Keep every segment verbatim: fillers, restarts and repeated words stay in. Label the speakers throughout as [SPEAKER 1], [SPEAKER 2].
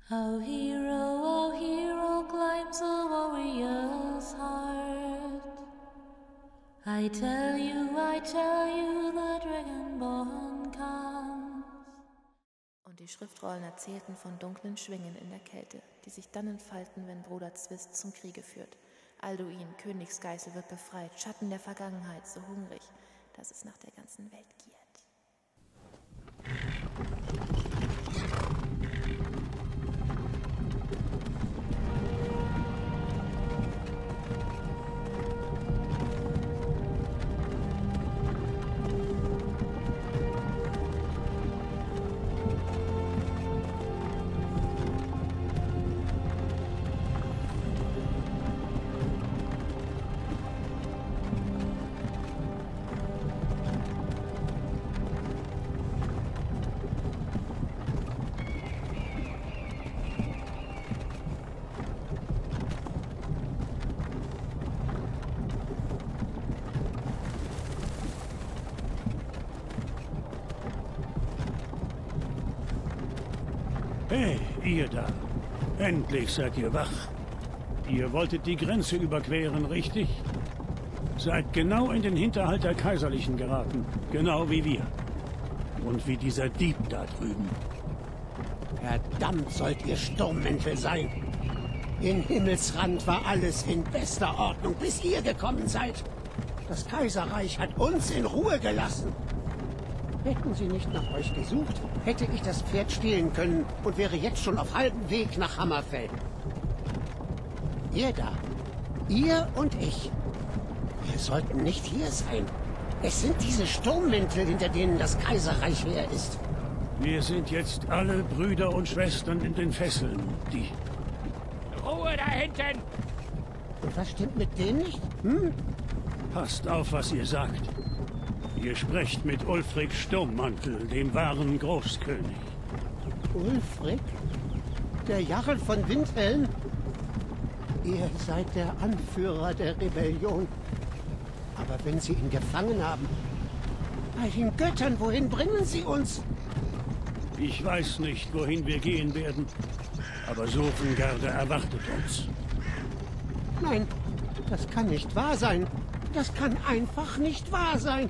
[SPEAKER 1] Oh hero, oh hero climbs a warrior's heart. I tell you, I tell you, the Dragonborn comes.
[SPEAKER 2] Und die Schriftrollen erzählten von dunklen Schwingen in der Kälte, die sich dann entfalten, wenn Bruder Zwist zum Kriege führt. Alduin, Königsgeißel, wird befreit, Schatten der Vergangenheit, so hungrig, dass es nach der ganzen Welt giert.
[SPEAKER 3] Hey, ihr da. Endlich seid ihr wach. Ihr wolltet die Grenze überqueren, richtig? Seid genau in den Hinterhalt der Kaiserlichen geraten. Genau wie wir. Und wie dieser Dieb da drüben.
[SPEAKER 4] Verdammt sollt ihr Sturmmäntel sein. In Himmelsrand war alles in bester Ordnung, bis ihr gekommen seid. Das Kaiserreich hat uns in Ruhe gelassen. Hätten sie nicht nach euch gesucht, hätte ich das Pferd stehlen können und wäre jetzt schon auf halbem Weg nach Hammerfell. Ihr da, ihr und ich, wir sollten nicht hier sein. Es sind diese Sturmmäntel, hinter denen das Kaiserreich her ist.
[SPEAKER 3] Wir sind jetzt alle Brüder und Schwestern in den Fesseln, die...
[SPEAKER 5] Ruhe da hinten!
[SPEAKER 4] Und was stimmt mit denen nicht? Hm?
[SPEAKER 3] Passt auf, was ihr sagt. Ihr sprecht mit Ulfric Sturmmantel, dem wahren Großkönig.
[SPEAKER 4] Ulfric? Der Jarl von Windhelm? Ihr seid der Anführer der Rebellion. Aber wenn sie ihn gefangen haben, bei den Göttern, wohin bringen sie uns?
[SPEAKER 3] Ich weiß nicht, wohin wir gehen werden, aber Sofengarde erwartet uns.
[SPEAKER 4] Nein, das kann nicht wahr sein. Das kann einfach nicht wahr sein.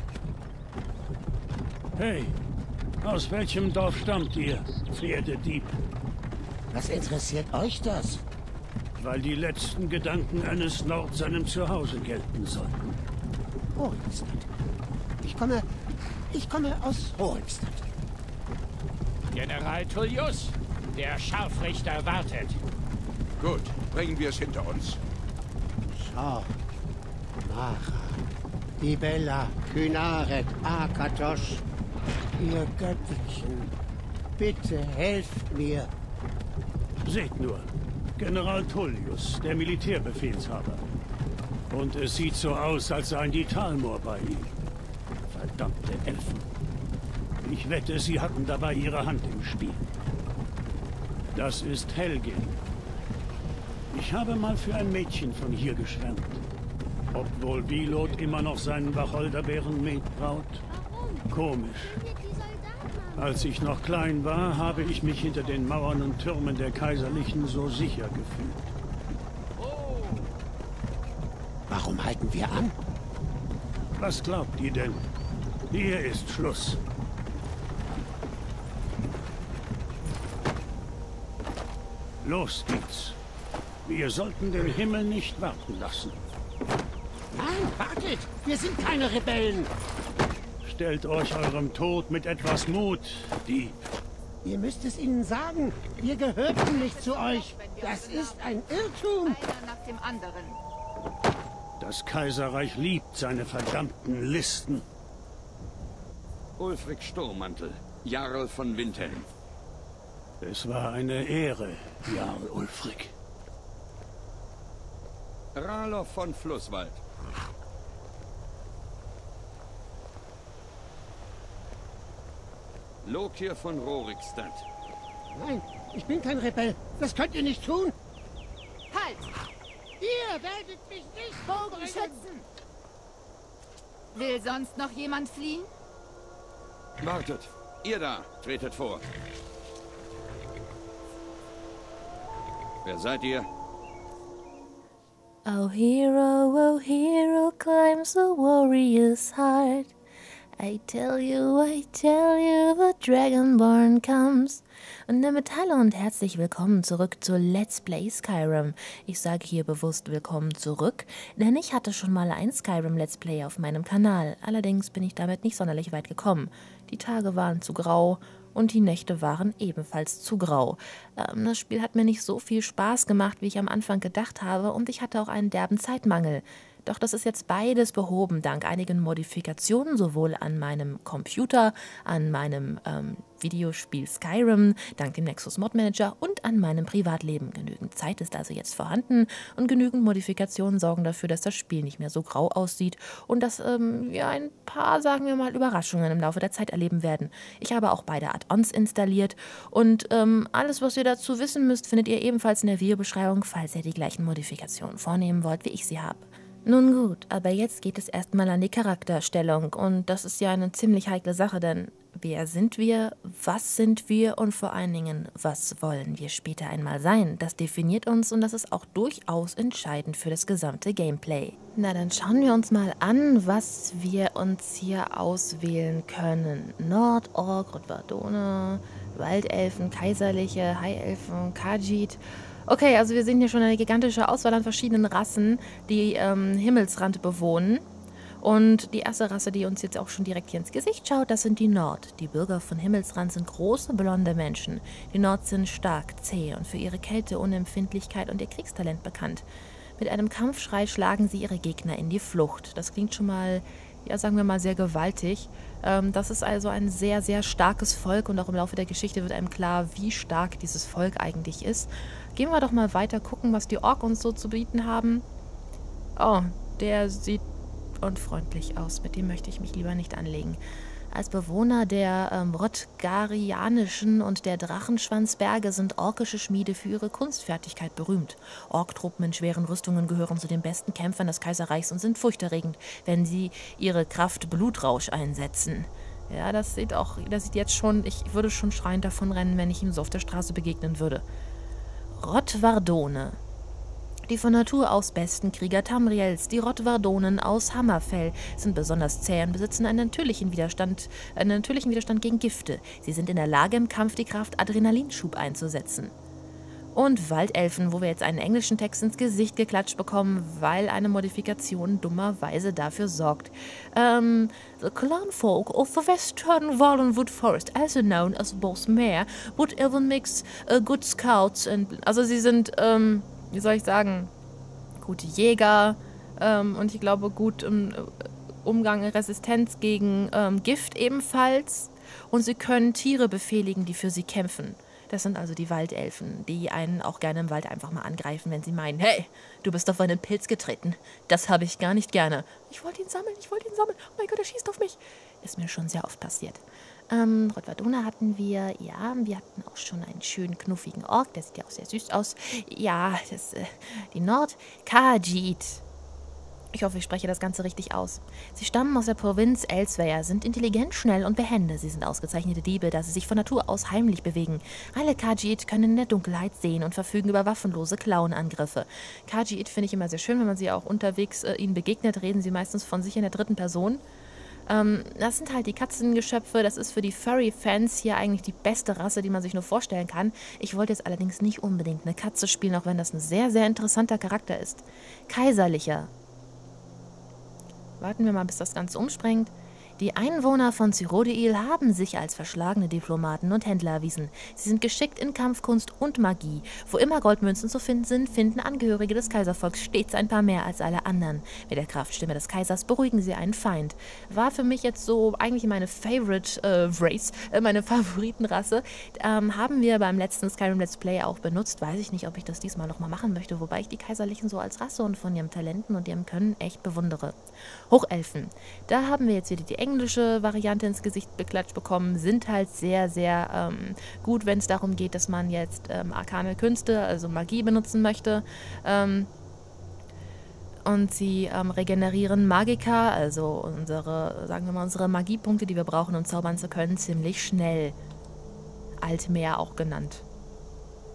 [SPEAKER 3] Hey, aus welchem Dorf stammt ihr, Pferdedieb?
[SPEAKER 4] Was interessiert euch das?
[SPEAKER 3] Weil die letzten Gedanken eines Nord seinem Zuhause gelten sollten.
[SPEAKER 4] Rorikstadt. Ich komme... Ich komme aus Rorikstadt.
[SPEAKER 5] General Tullius, der Scharfrichter wartet.
[SPEAKER 6] Gut, bringen wir es hinter uns.
[SPEAKER 4] Schau. Mara. Ibella. Kynaret. Akatosh. Ihr Götterchen. Bitte helft mir.
[SPEAKER 3] Seht nur. General Tullius, der Militärbefehlshaber. Und es sieht so aus, als seien die Talmor bei ihm. Verdammte Elfen. Ich wette, sie hatten dabei ihre Hand im Spiel. Das ist Helgen. Ich habe mal für ein Mädchen von hier geschwärmt. Ob wohl Wilot immer noch seinen Wacholderbeerenmet braut? Komisch. Als ich noch klein war, habe ich mich hinter den Mauern und Türmen der Kaiserlichen so sicher gefühlt.
[SPEAKER 4] Warum halten wir an?
[SPEAKER 3] Was glaubt ihr denn? Hier ist Schluss. Los geht's. Wir sollten den Himmel nicht warten lassen.
[SPEAKER 4] Nein, wartet! Wir sind keine Rebellen!
[SPEAKER 3] Stellt euch eurem Tod mit etwas Mut, Dieb.
[SPEAKER 4] Ihr müsst es ihnen sagen. Wir gehörten nicht zu euch. Das ist ein Irrtum.
[SPEAKER 7] Einer nach dem anderen.
[SPEAKER 3] Das Kaiserreich liebt seine verdammten Listen.
[SPEAKER 8] Ulfric Sturmmantel, Jarl von Windhelm.
[SPEAKER 3] Es war eine Ehre, Jarl Ulfric.
[SPEAKER 8] Ralof von Flusswald. Lokir von Rorikstadt.
[SPEAKER 4] Nein, ich bin kein Rebell. Das könnt ihr nicht tun.
[SPEAKER 7] Halt!
[SPEAKER 4] Ihr werdet mich nicht
[SPEAKER 7] Bogen
[SPEAKER 4] umbringen.
[SPEAKER 7] schützen! Will sonst noch jemand fliehen?
[SPEAKER 8] Wartet! Ihr da, tretet vor. Wer seid ihr?
[SPEAKER 1] Oh hero, oh hero, climbs the warrior's heart. I tell you, I tell you, the Dragonborn comes. Und damit hallo und herzlich willkommen zurück zu Let's Play Skyrim. Ich sage hier bewusst willkommen zurück, denn ich hatte schon mal ein Skyrim Let's Play auf meinem Kanal. Allerdings bin ich damit nicht sonderlich weit gekommen. Die Tage waren zu grau und die Nächte waren ebenfalls zu grau. Ähm, das Spiel hat mir nicht so viel Spaß gemacht, wie ich am Anfang gedacht habe, und ich hatte auch einen derben Zeitmangel. Doch das ist jetzt beides behoben, dank einigen Modifikationen, sowohl an meinem Computer, an meinem ähm, Videospiel Skyrim, dank dem Nexus Mod Manager und an meinem Privatleben. Genügend Zeit ist also jetzt vorhanden und genügend Modifikationen sorgen dafür, dass das Spiel nicht mehr so grau aussieht und dass ähm, wir ein paar, sagen wir mal, Überraschungen im Laufe der Zeit erleben werden. Ich habe auch beide Add-ons installiert und ähm, alles, was ihr dazu wissen müsst, findet ihr ebenfalls in der Videobeschreibung, falls ihr die gleichen Modifikationen vornehmen wollt, wie ich sie habe. Nun gut, aber jetzt geht es erstmal an die Charakterstellung und das ist ja eine ziemlich heikle Sache, denn wer sind wir, was sind wir und vor allen Dingen, was wollen wir später einmal sein? Das definiert uns und das ist auch durchaus entscheidend für das gesamte Gameplay. Na, dann schauen wir uns mal an, was wir uns hier auswählen können. Nordork, Rotwardone, Waldelfen, Kaiserliche, Highelfen, Khajiit. Okay, also wir sehen hier schon eine gigantische Auswahl an verschiedenen Rassen, die ähm, Himmelsrand bewohnen. Und die erste Rasse, die uns jetzt auch schon direkt hier ins Gesicht schaut, das sind die Nord. Die Bürger von Himmelsrand sind große, blonde Menschen. Die Nord sind stark, zäh und für ihre Kälte, Unempfindlichkeit und ihr Kriegstalent bekannt. Mit einem Kampfschrei schlagen sie ihre Gegner in die Flucht. Das klingt schon mal, ja, sagen wir mal, sehr gewaltig. Ähm, das ist also ein sehr, sehr starkes Volk und auch im Laufe der Geschichte wird einem klar, wie stark dieses Volk eigentlich ist. Gehen wir doch mal weiter, gucken, was die Ork uns so zu bieten haben. Oh, der sieht unfreundlich aus. Mit dem möchte ich mich lieber nicht anlegen. Als Bewohner der ähm, Rotgarianischen und der Drachenschwanzberge sind orkische Schmiede für ihre Kunstfertigkeit berühmt. Orktruppen in schweren Rüstungen gehören zu den besten Kämpfern des Kaiserreichs und sind furchterregend, wenn sie ihre Kraft Blutrausch einsetzen. Ja, das sieht auch, das sieht jetzt schon, ich würde schon schreiend davonrennen, wenn ich ihm so auf der Straße begegnen würde. Rotwardone. Die von Natur aus besten Krieger Tamriels, die Rotwardonen aus Hammerfell, sind besonders zäh und besitzen einen natürlichen Widerstand, einen natürlichen Widerstand gegen Gifte. Sie sind in der Lage, im Kampf die Kraft Adrenalinschub einzusetzen. Und Waldelfen, wo wir jetzt einen englischen Text ins Gesicht geklatscht bekommen, weil eine Modifikation dummerweise dafür sorgt. Um, the clan folk of the western Wallenwood Forest, also known as Bosmere, would even mix uh, good scouts and... Also sie sind, ähm, wie soll ich sagen, gute Jäger ähm, und ich glaube gut im Umgang, Resistenz gegen ähm, Gift ebenfalls. Und sie können Tiere befehligen, die für sie kämpfen. Das sind also die Waldelfen, die einen auch gerne im Wald einfach mal angreifen, wenn sie meinen, hey, du bist auf einen Pilz getreten. Das habe ich gar nicht gerne. Ich wollte ihn sammeln, ich wollte ihn sammeln. Oh mein Gott, er schießt auf mich. Ist mir schon sehr oft passiert. Ähm, Rotwardone hatten wir, ja, wir hatten auch schon einen schönen, knuffigen Ork, der sieht ja auch sehr süß aus. Ja, das, äh, die Nord, Khajiit. Ich hoffe, ich spreche das Ganze richtig aus. Sie stammen aus der Provinz Elsweyr, sind intelligent, schnell und behende. Sie sind ausgezeichnete Diebe, da sie sich von Natur aus heimlich bewegen. Alle Khajiit können in der Dunkelheit sehen und verfügen über waffenlose Klauenangriffe. Khajiit finde ich immer sehr schön, wenn man sie auch unterwegs äh, ihnen begegnet, reden sie meistens von sich in der dritten Person. Ähm, das sind halt die Katzengeschöpfe, das ist für die Furry-Fans hier eigentlich die beste Rasse, die man sich nur vorstellen kann. Ich wollte jetzt allerdings nicht unbedingt eine Katze spielen, auch wenn das ein sehr, sehr interessanter Charakter ist. Kaiserlicher. Warten wir mal, bis das Ganze umspringt. Die Einwohner von Cyrodiil haben sich als verschlagene Diplomaten und Händler erwiesen. Sie sind geschickt in Kampfkunst und Magie. Wo immer Goldmünzen zu finden sind, finden Angehörige des Kaiservolks stets ein paar mehr als alle anderen. Mit der Kraftstimme des Kaisers beruhigen sie einen Feind. War für mich jetzt so eigentlich meine Favorite äh, Race, äh, meine Favoritenrasse. Ähm, haben wir beim letzten Skyrim Let's Play auch benutzt. Weiß ich nicht, ob ich das diesmal nochmal machen möchte, wobei ich die Kaiserlichen so als Rasse und von ihrem Talenten und ihrem Können echt bewundere. Hochelfen. Da haben wir jetzt wieder die englische Variante ins Gesicht beklatscht bekommen, sind halt sehr, sehr ähm, gut, wenn es darum geht, dass man jetzt ähm, arkane Künste, also Magie benutzen möchte. Ähm, und sie ähm, regenerieren Magika, also unsere, sagen wir mal, unsere Magiepunkte, die wir brauchen, um zaubern zu können, ziemlich schnell. Altmeer auch genannt.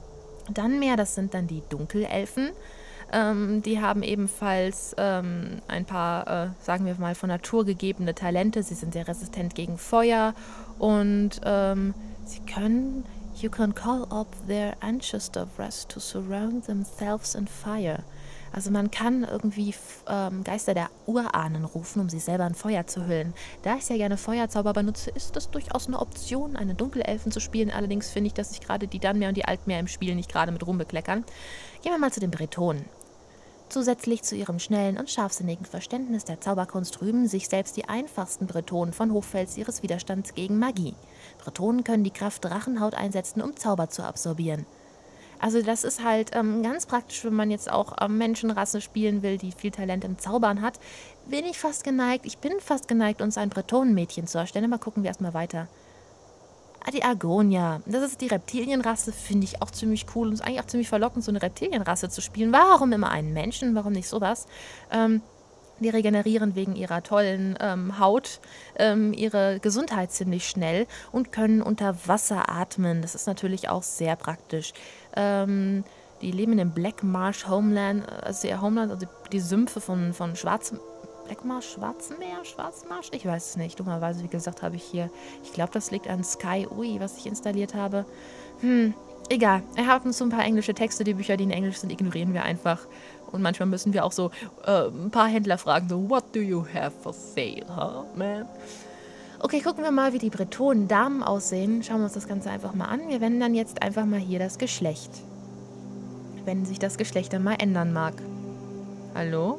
[SPEAKER 2] Dann mehr, das sind dann die Dunkelelfen. Ähm, die haben ebenfalls ähm, ein paar, äh, sagen wir mal, von Natur gegebene Talente. Sie sind sehr resistent gegen Feuer und ähm, sie können... You can call up their ancestors to surround themselves in fire. Also man kann irgendwie ähm, Geister der Urahnen rufen, um sich selber in Feuer zu hüllen. Da ich sehr gerne Feuerzauber benutze, ist das durchaus eine Option, eine Dunkelelfen zu spielen. Allerdings finde ich, dass sich gerade die Dunmer und die Altmer im Spiel nicht gerade mit rumbekleckern. Gehen wir mal zu den Bretonen. Zusätzlich zu ihrem schnellen und scharfsinnigen Verständnis der Zauberkunst rühmen sich selbst die einfachsten Bretonen von Hochfels ihres Widerstands gegen Magie. Bretonen können die Kraft Drachenhaut einsetzen, um Zauber zu absorbieren. Also das ist halt ähm, ganz praktisch, wenn man jetzt auch ähm, Menschenrasse spielen will, die viel Talent im Zaubern hat. Bin ich fast geneigt, ich bin fast geneigt, uns ein Bretonenmädchen zu erstellen. Aber gucken wir erstmal weiter. Ah, die Argonia. Das ist die Reptilienrasse, finde ich auch ziemlich cool. Und ist eigentlich auch ziemlich verlockend, so eine Reptilienrasse zu spielen. Warum immer einen Menschen? Warum nicht sowas? Ähm, die regenerieren wegen ihrer tollen ähm, Haut ähm, ihre Gesundheit ziemlich schnell und können unter Wasser atmen. Das ist natürlich auch sehr praktisch. Ähm, die leben in dem Black Marsh Homeland, also ihr Homeland, also die Sümpfe von, von Schwarzem... Blackmarsh, Schwarzmeer, Schwarzmarsch? Ich weiß es nicht. Dummerweise, wie gesagt, habe ich hier... Ich glaube, das liegt an Sky Ui, was ich installiert habe. Hm, egal. Er hat uns so ein paar englische Texte. Die Bücher, die in Englisch sind, ignorieren wir einfach. Und manchmal müssen wir auch so äh, ein paar Händler fragen, so, what do you have for sale, huh, man? Okay, gucken wir mal, wie die Bretonen Damen aussehen. Schauen wir uns das Ganze einfach mal an. Wir wenden dann jetzt einfach mal hier das Geschlecht. Wenn sich das Geschlecht dann mal ändern mag. Hallo?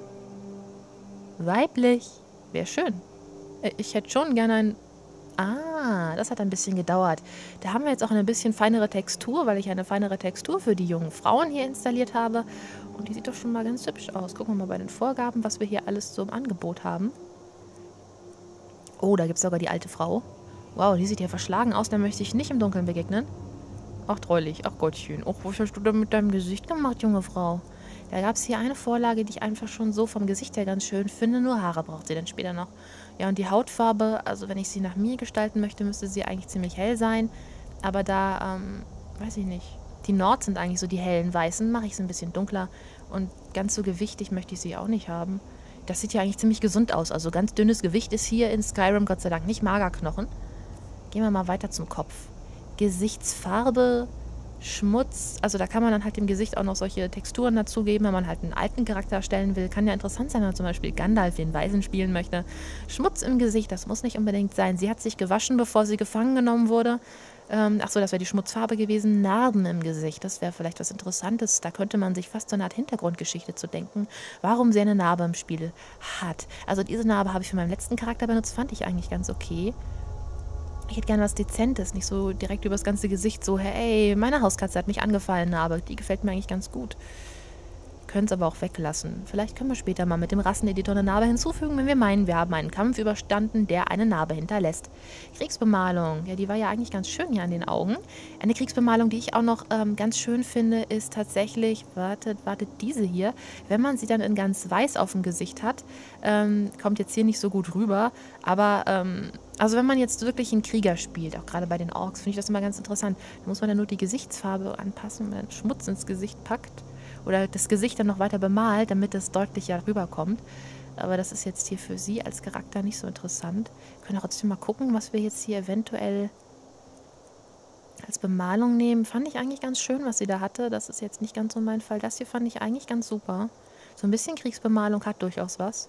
[SPEAKER 2] Weiblich. Wäre schön. Ich hätte schon gerne ein... Ah, das hat ein bisschen gedauert. Da haben wir jetzt auch eine bisschen feinere Textur, weil ich eine feinere Textur für die jungen Frauen hier installiert habe. Und die sieht doch schon mal ganz hübsch aus. Gucken wir mal bei den Vorgaben, was wir hier alles so im Angebot haben. Oh, da gibt es sogar die alte Frau. Wow, die sieht ja verschlagen aus. Da möchte ich nicht im Dunkeln begegnen. Ach, treulich. Ach Gottchen. Ach, was hast du denn mit deinem Gesicht gemacht, junge Frau? Da gab es hier eine Vorlage, die ich einfach schon so vom Gesicht her ganz schön finde. Nur Haare braucht sie dann später noch. Ja, und die Hautfarbe, also wenn ich sie nach mir gestalten möchte, müsste sie eigentlich ziemlich hell sein. Aber da, ähm, weiß ich nicht. Die Nord sind eigentlich so die hellen Weißen. Mache ich sie ein bisschen dunkler. Und ganz so gewichtig möchte ich sie auch nicht haben. Das sieht ja eigentlich ziemlich gesund aus. Also ganz dünnes Gewicht ist hier in Skyrim Gott sei Dank nicht Magerknochen. Gehen wir mal weiter zum Kopf. Gesichtsfarbe... Schmutz, also da kann man dann halt dem Gesicht auch noch solche Texturen dazugeben, wenn man halt einen alten Charakter erstellen will. Kann ja interessant sein, wenn man zum Beispiel Gandalf, den Weisen, spielen möchte. Schmutz im Gesicht, das muss nicht unbedingt sein. Sie hat sich gewaschen, bevor sie gefangen genommen wurde. Ähm, Achso, das wäre die Schmutzfarbe gewesen. Narben im Gesicht, das wäre vielleicht was Interessantes. Da könnte man sich fast so eine Art Hintergrundgeschichte zu denken, warum sie eine Narbe im Spiel hat. Also diese Narbe habe ich für meinen letzten Charakter benutzt, fand ich eigentlich ganz okay. Ich hätte gerne was Dezentes, nicht so direkt übers ganze Gesicht, so, hey, meine Hauskatze hat mich angefallen, aber die gefällt mir eigentlich ganz gut. Können es aber auch weglassen. Vielleicht können wir später mal mit dem Rasseneditor eine Narbe hinzufügen, wenn wir meinen, wir haben einen Kampf überstanden, der eine Narbe hinterlässt. Kriegsbemalung, ja, die war ja eigentlich ganz schön hier an den Augen. Eine Kriegsbemalung, die ich auch noch ähm, ganz schön finde, ist tatsächlich, wartet, wartet, diese hier. Wenn man sie dann in ganz weiß auf dem Gesicht hat, ähm, kommt jetzt hier nicht so gut rüber, aber, ähm, also wenn man jetzt wirklich einen Krieger spielt, auch gerade bei den Orks, finde ich das immer ganz interessant. Da muss man dann nur die Gesichtsfarbe anpassen, wenn man Schmutz ins Gesicht packt oder das Gesicht dann noch weiter bemalt, damit es deutlicher rüberkommt. Aber das ist jetzt hier für sie als Charakter nicht so interessant. Wir können auch trotzdem mal gucken, was wir jetzt hier eventuell als Bemalung nehmen. Fand ich eigentlich ganz schön, was sie da hatte. Das ist jetzt nicht ganz so mein Fall. Das hier fand ich eigentlich ganz super. So ein bisschen Kriegsbemalung hat durchaus was.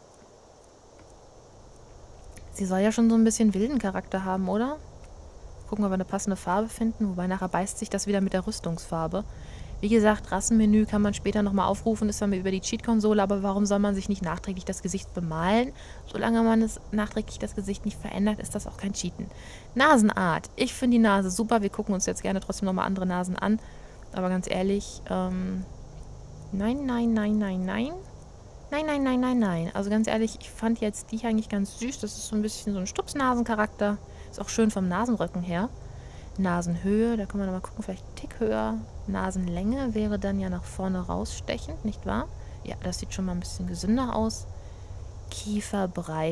[SPEAKER 2] Sie soll ja schon so ein bisschen wilden Charakter haben, oder? Gucken, ob wir eine passende Farbe finden. Wobei nachher beißt sich das wieder mit der Rüstungsfarbe. Wie gesagt, Rassenmenü kann man später nochmal aufrufen, ist dann über die Cheat-Konsole, aber warum soll man sich nicht nachträglich das Gesicht bemalen? Solange man es nachträglich das Gesicht nicht verändert, ist das auch kein Cheaten. Nasenart. Ich finde die Nase super. Wir gucken uns jetzt gerne trotzdem nochmal andere Nasen an. Aber ganz ehrlich, ähm, nein, nein, nein, nein, nein. Nein, nein, nein, nein, nein. Also ganz ehrlich, ich fand jetzt die eigentlich ganz süß. Das ist so ein bisschen so ein Stupsnasencharakter. Ist auch schön vom Nasenrücken her. Nasenhöhe, da können wir nochmal gucken, vielleicht einen Tick höher. Nasenlänge wäre dann ja nach vorne rausstechend, nicht wahr? Ja, das sieht schon mal ein bisschen gesünder aus.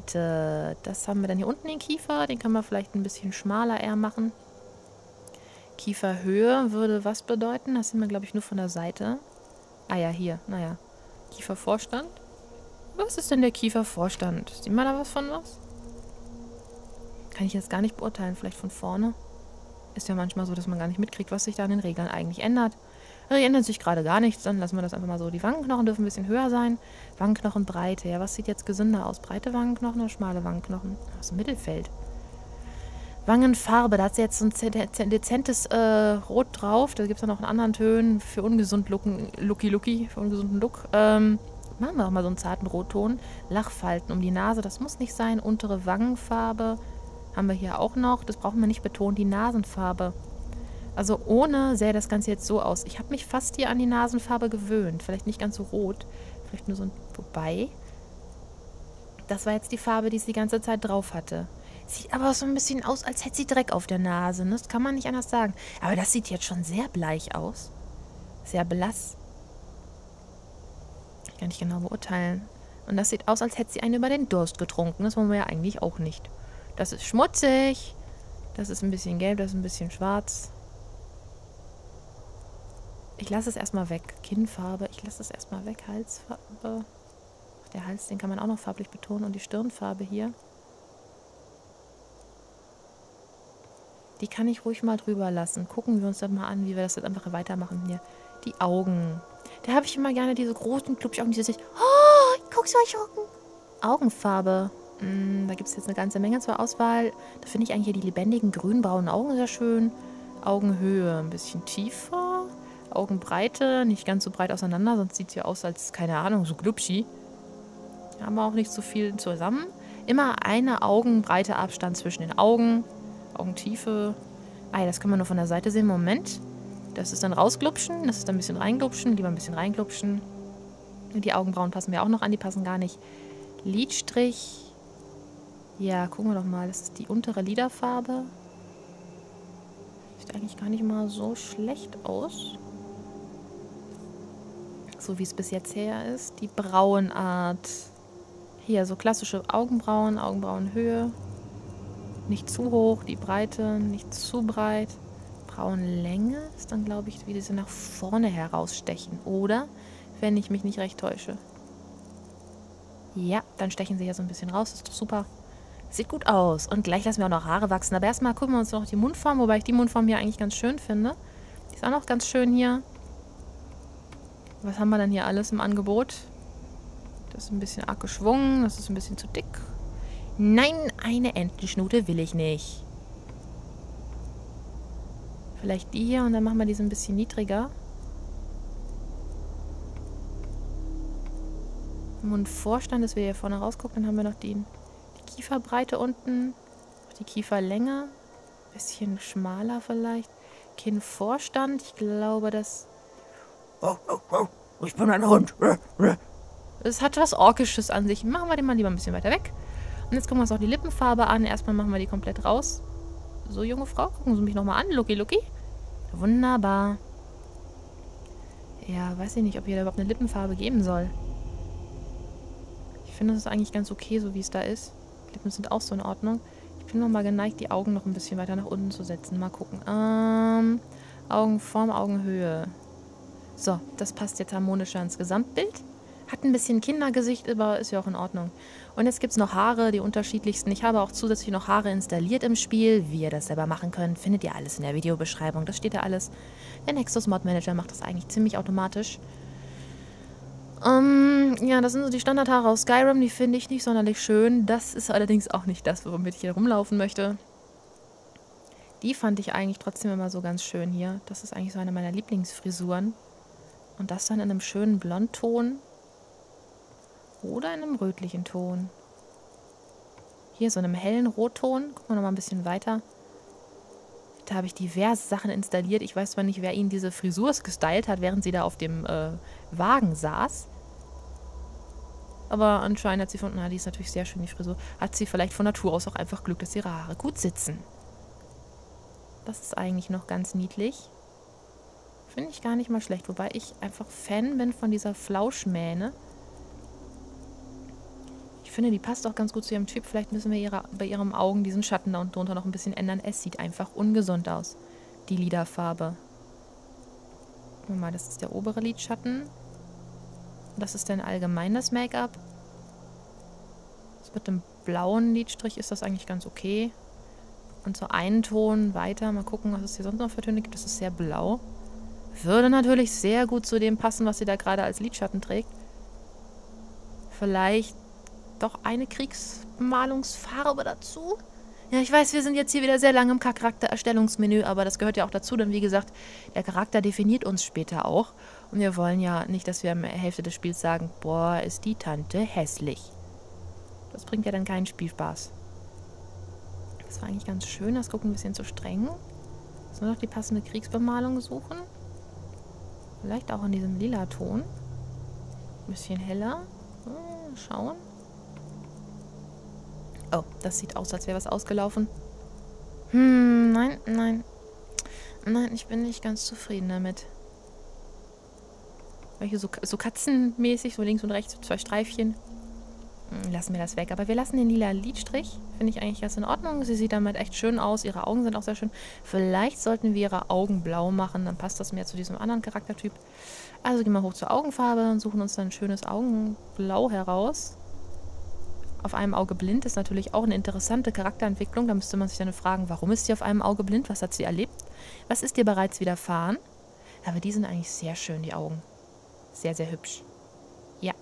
[SPEAKER 2] Kieferbreite, das haben wir dann hier unten, den Kiefer. Den können wir vielleicht ein bisschen schmaler eher machen. Kieferhöhe würde was bedeuten? Das sehen wir, glaube ich, nur von der Seite. Ah ja, hier. Naja. Kiefervorstand. Was ist denn der Kiefervorstand? Sieht man da was von was? Kann ich jetzt gar nicht beurteilen. Vielleicht von vorne. Ist ja manchmal so, dass man gar nicht mitkriegt, was sich da an den Regeln eigentlich ändert. Also ändert sich gerade gar nichts. Dann lassen wir das einfach mal so. Die Wangenknochen dürfen ein bisschen höher sein. Wangenknochenbreite. Ja, was sieht jetzt gesünder aus? Breite Wangenknochen oder schmale Wangenknochen? Aus dem Mittelfeld. Wangenfarbe, da hat sie jetzt so ein dezentes äh, Rot drauf. Da gibt es dann noch einen anderen Tönen für ungesund looken, looky looky, für ungesunden Look. Ähm, machen wir auch mal so einen zarten Rotton. Lachfalten um die Nase, das muss nicht sein. Untere Wangenfarbe haben wir hier auch noch. Das brauchen wir nicht betonen. Die Nasenfarbe. Also ohne sähe das Ganze jetzt so aus. Ich habe mich fast hier an die Nasenfarbe gewöhnt. Vielleicht nicht ganz so rot. Vielleicht nur so ein... Wobei... Das war jetzt die Farbe, die sie die ganze Zeit drauf hatte. Sieht aber so ein bisschen aus, als hätte sie Dreck auf der Nase. Ne? Das kann man nicht anders sagen. Aber das sieht jetzt schon sehr bleich aus. Sehr blass. Ich kann nicht genau beurteilen. Und das sieht aus, als hätte sie einen über den Durst getrunken. Das wollen wir ja eigentlich auch nicht. Das ist schmutzig. Das ist ein bisschen gelb, das ist ein bisschen schwarz. Ich lasse es erstmal weg. Kinnfarbe, ich lasse es erstmal weg. Halsfarbe. Der Hals, den kann man auch noch farblich betonen. Und die Stirnfarbe hier. Die kann ich ruhig mal drüber lassen. Gucken wir uns dann mal an, wie wir das jetzt einfach weitermachen hier. Die Augen. Da habe ich immer gerne diese großen, klubschig Augen, die sich... Oh, guck's euch Augen. Augenfarbe. Hm, da gibt es jetzt eine ganze Menge zur Auswahl. Da finde ich eigentlich hier die lebendigen grünbraunen Augen sehr schön. Augenhöhe ein bisschen tiefer. Augenbreite nicht ganz so breit auseinander, sonst sieht es ja aus als, keine Ahnung, so glubschi. Haben wir auch nicht so viel zusammen. Immer eine Augenbreite Abstand zwischen den Augen. Augentiefe. Ah ja, das können wir nur von der Seite sehen. Moment. Das ist dann rausglupschen. Das ist dann ein bisschen reinglupschen. Lieber ein bisschen reinglupschen. Und die Augenbrauen passen mir auch noch an. Die passen gar nicht. Lidstrich. Ja, gucken wir doch mal. Das ist die untere Liderfarbe. Sieht eigentlich gar nicht mal so schlecht aus. So wie es bis jetzt her ist. Die Brauenart. Hier, so klassische Augenbrauen. Augenbrauenhöhe. Nicht zu hoch, die Breite, nicht zu breit. Brauenlänge ist dann, glaube ich, wie diese nach vorne herausstechen. Oder, wenn ich mich nicht recht täusche. Ja, dann stechen sie hier so ein bisschen raus. Das ist doch super. Sieht gut aus. Und gleich lassen wir auch noch Haare wachsen. Aber erstmal gucken wir uns noch die Mundform, wobei ich die Mundform hier eigentlich ganz schön finde. Die ist auch noch ganz schön hier. Was haben wir denn hier alles im Angebot? Das ist ein bisschen arg geschwungen. Das ist ein bisschen zu dick. Nein, eine Entenschnute will ich nicht. Vielleicht die hier und dann machen wir diese ein bisschen niedriger. Mundvorstand, dass wir hier vorne rausgucken. Dann haben wir noch die, die Kieferbreite unten. Die Kieferlänge. Bisschen schmaler vielleicht. Kinnvorstand. Ich glaube, das...
[SPEAKER 4] Oh, oh, oh. Ich bin ein Hund.
[SPEAKER 2] Es hat was Orkisches an sich. Machen wir den mal lieber ein bisschen weiter weg. Und jetzt gucken wir uns auch die Lippenfarbe an. Erstmal machen wir die komplett raus. So, junge Frau, gucken Sie mich nochmal an. Lucky, Lucky. Wunderbar. Ja, weiß ich nicht, ob ihr da überhaupt eine Lippenfarbe geben soll. Ich finde, das ist eigentlich ganz okay, so wie es da ist. Die Lippen sind auch so in Ordnung. Ich bin nochmal geneigt, die Augen noch ein bisschen weiter nach unten zu setzen. Mal gucken. Ähm, Augenform, Augenhöhe. So, das passt jetzt harmonischer ins Gesamtbild. Hat ein bisschen Kindergesicht, aber ist ja auch in Ordnung. Und jetzt gibt es noch Haare, die unterschiedlichsten. Ich habe auch zusätzlich noch Haare installiert im Spiel. Wie ihr das selber machen könnt, findet ihr alles in der Videobeschreibung. Das steht ja alles. Der Nexus Mod Manager macht das eigentlich ziemlich automatisch. Ähm, ja, das sind so die Standardhaare aus Skyrim. Die finde ich nicht sonderlich schön. Das ist allerdings auch nicht das, womit ich hier rumlaufen möchte. Die fand ich eigentlich trotzdem immer so ganz schön hier. Das ist eigentlich so eine meiner Lieblingsfrisuren. Und das dann in einem schönen Blondton. Oder in einem rötlichen Ton. Hier so in einem hellen Rotton. Gucken wir noch mal ein bisschen weiter. Da habe ich diverse Sachen installiert. Ich weiß zwar nicht, wer ihnen diese Frisur gestylt hat, während sie da auf dem äh, Wagen saß. Aber anscheinend hat sie von... Na, die ist natürlich sehr schön, die Frisur. Hat sie vielleicht von Natur aus auch einfach Glück, dass ihre Haare gut sitzen. Das ist eigentlich noch ganz niedlich. Finde ich gar nicht mal schlecht. Wobei ich einfach Fan bin von dieser Flauschmähne. Ich finde, die passt auch ganz gut zu ihrem Typ. Vielleicht müssen wir ihre, bei ihren Augen diesen Schatten da unten drunter noch ein bisschen ändern. Es sieht einfach ungesund aus. die Liderfarbe. Guck mal, das ist der obere Lidschatten. Das ist dann allgemein das Make-up. Mit dem blauen Lidstrich ist das eigentlich ganz okay. Und so einen Ton weiter. Mal gucken, was es hier sonst noch für Töne gibt. Das ist sehr blau. Würde natürlich sehr gut zu dem passen, was sie da gerade als Lidschatten trägt. Vielleicht doch eine Kriegsbemalungsfarbe dazu. Ja, ich weiß, wir sind jetzt hier wieder sehr lange im Charaktererstellungsmenü, aber das gehört ja auch dazu, denn wie gesagt, der Charakter definiert uns später auch. Und wir wollen ja nicht, dass wir am Hälfte des Spiels sagen, boah, ist die Tante hässlich. Das bringt ja dann keinen Spielspaß. Das war eigentlich ganz schön. Das guckt ein bisschen zu streng. Jetzt nur noch die passende Kriegsbemalung suchen. Vielleicht auch in diesem lila Ton. Ein bisschen heller. Hm, schauen. Oh, das sieht aus, als wäre was ausgelaufen. Hm, nein, nein. Nein, ich bin nicht ganz zufrieden damit. Welche so, so katzenmäßig, so links und rechts, so zwei Streifchen. Lassen wir das weg. Aber wir lassen den lila Lidstrich. Finde ich eigentlich ganz in Ordnung. Sie sieht damit echt schön aus. Ihre Augen sind auch sehr schön. Vielleicht sollten wir ihre Augen blau machen. Dann passt das mehr zu diesem anderen Charaktertyp. Also gehen wir hoch zur Augenfarbe und suchen uns dann ein schönes Augenblau heraus. Auf einem Auge blind ist natürlich auch eine interessante Charakterentwicklung. Da müsste man sich dann fragen, warum ist sie auf einem Auge blind? Was hat sie erlebt? Was ist ihr bereits widerfahren? Aber die sind eigentlich sehr schön, die Augen. Sehr, sehr hübsch. Ja.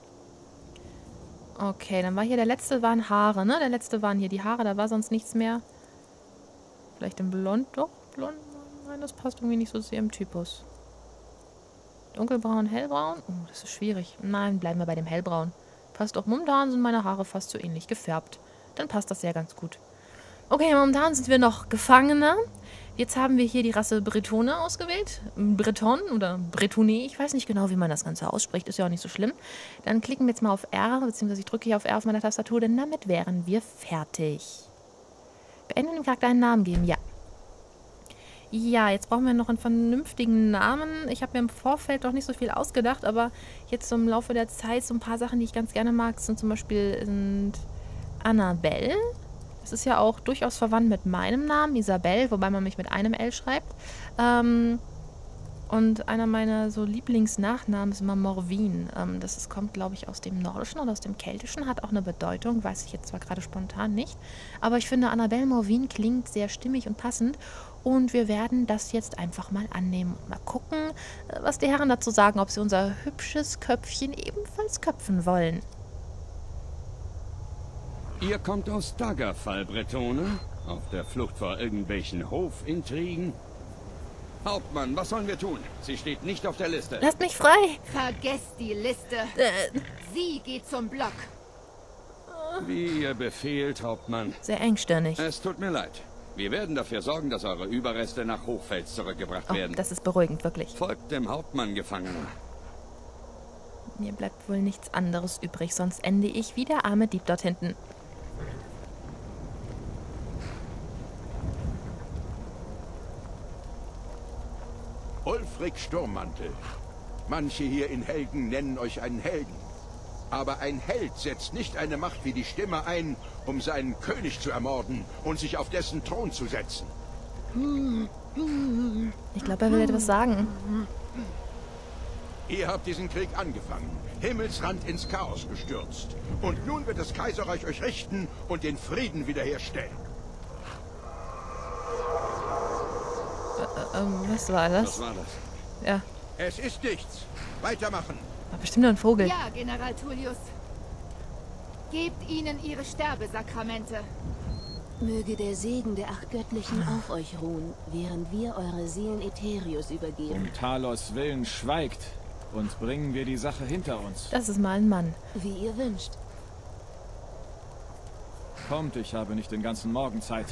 [SPEAKER 2] Okay, dann war hier der letzte, waren Haare, ne? Der letzte waren hier die Haare, da war sonst nichts mehr. Vielleicht in Blond, doch, Blond. Nein, das passt irgendwie nicht so sehr im Typus. Dunkelbraun, hellbraun? Oh, das ist schwierig. Nein, bleiben wir bei dem hellbraun. Passt auch, momentan sind meine Haare fast so ähnlich gefärbt. Dann passt das ja ganz gut. Okay, momentan sind wir noch Gefangene. Jetzt haben wir hier die Rasse Bretone ausgewählt. Breton oder Bretonné, ich weiß nicht genau, wie man das Ganze ausspricht, ist ja auch nicht so schlimm. Dann klicken wir jetzt mal auf R, beziehungsweise ich drücke hier auf R auf meiner Tastatur, denn damit wären wir fertig. Beenden dem Charakter einen Namen geben, ja. Ja, jetzt brauchen wir noch einen vernünftigen Namen. Ich habe mir im Vorfeld noch nicht so viel ausgedacht, aber jetzt so im Laufe der Zeit so ein paar Sachen, die ich ganz gerne mag, sind zum Beispiel sind Annabelle. Das ist ja auch durchaus verwandt mit meinem Namen, Isabelle, wobei man mich mit einem L schreibt. Ähm, und einer meiner so Lieblingsnachnamen ist immer Morwin. Ähm, das ist, kommt, glaube ich, aus dem Nordischen oder aus dem Keltischen, hat auch eine Bedeutung, weiß ich jetzt zwar gerade spontan nicht. Aber ich finde, Annabelle Morwin klingt sehr stimmig und passend. Und wir werden das jetzt einfach mal annehmen und mal gucken, was die Herren dazu sagen, ob sie unser hübsches Köpfchen ebenfalls köpfen wollen.
[SPEAKER 8] Ihr kommt aus Daggerfall, Bretone? Auf der Flucht vor irgendwelchen Hofintrigen? Hauptmann, was sollen wir tun? Sie steht nicht auf der Liste.
[SPEAKER 2] Lasst mich frei!
[SPEAKER 7] Vergesst die Liste.
[SPEAKER 2] Äh.
[SPEAKER 7] Sie geht zum Block.
[SPEAKER 8] Wie ihr befehlt, Hauptmann.
[SPEAKER 2] Sehr engstirnig.
[SPEAKER 8] Es tut mir leid. Wir werden dafür sorgen, dass eure Überreste nach Hochfels zurückgebracht
[SPEAKER 2] Oh,
[SPEAKER 8] werden.
[SPEAKER 2] das ist beruhigend, wirklich.
[SPEAKER 8] Folgt dem Hauptmann, Gefangener.
[SPEAKER 2] Mir bleibt wohl nichts anderes übrig, sonst ende ich wie der arme Dieb dort hinten.
[SPEAKER 6] Ulfric Sturmmantel. Manche hier in Helgen nennen euch einen Helden. Aber ein Held setzt nicht eine Macht wie die Stimme ein, um seinen König zu ermorden und sich auf dessen Thron zu setzen.
[SPEAKER 2] Ich glaube, er will etwas sagen.
[SPEAKER 6] Ihr habt diesen Krieg angefangen, Himmelsrand ins Chaos gestürzt. Und nun wird das Kaiserreich euch richten und den Frieden wiederherstellen.
[SPEAKER 2] Äh, ähm, was war das?
[SPEAKER 8] Was war das?
[SPEAKER 2] Ja,
[SPEAKER 6] Es ist nichts. Weitermachen.
[SPEAKER 2] war bestimmt nur ein Vogel.
[SPEAKER 7] Ja, General Tullius. Gebt ihnen ihre Sterbesakramente.
[SPEAKER 9] Möge der Segen der acht Göttlichen auf euch ruhen, während wir eure Seelen Etherius übergeben.
[SPEAKER 10] Um Talos Willen schweigt und bringen wir die Sache hinter uns.
[SPEAKER 2] Das ist mal ein Mann.
[SPEAKER 9] Wie ihr wünscht.
[SPEAKER 10] Kommt, ich habe nicht den ganzen Morgen Zeit.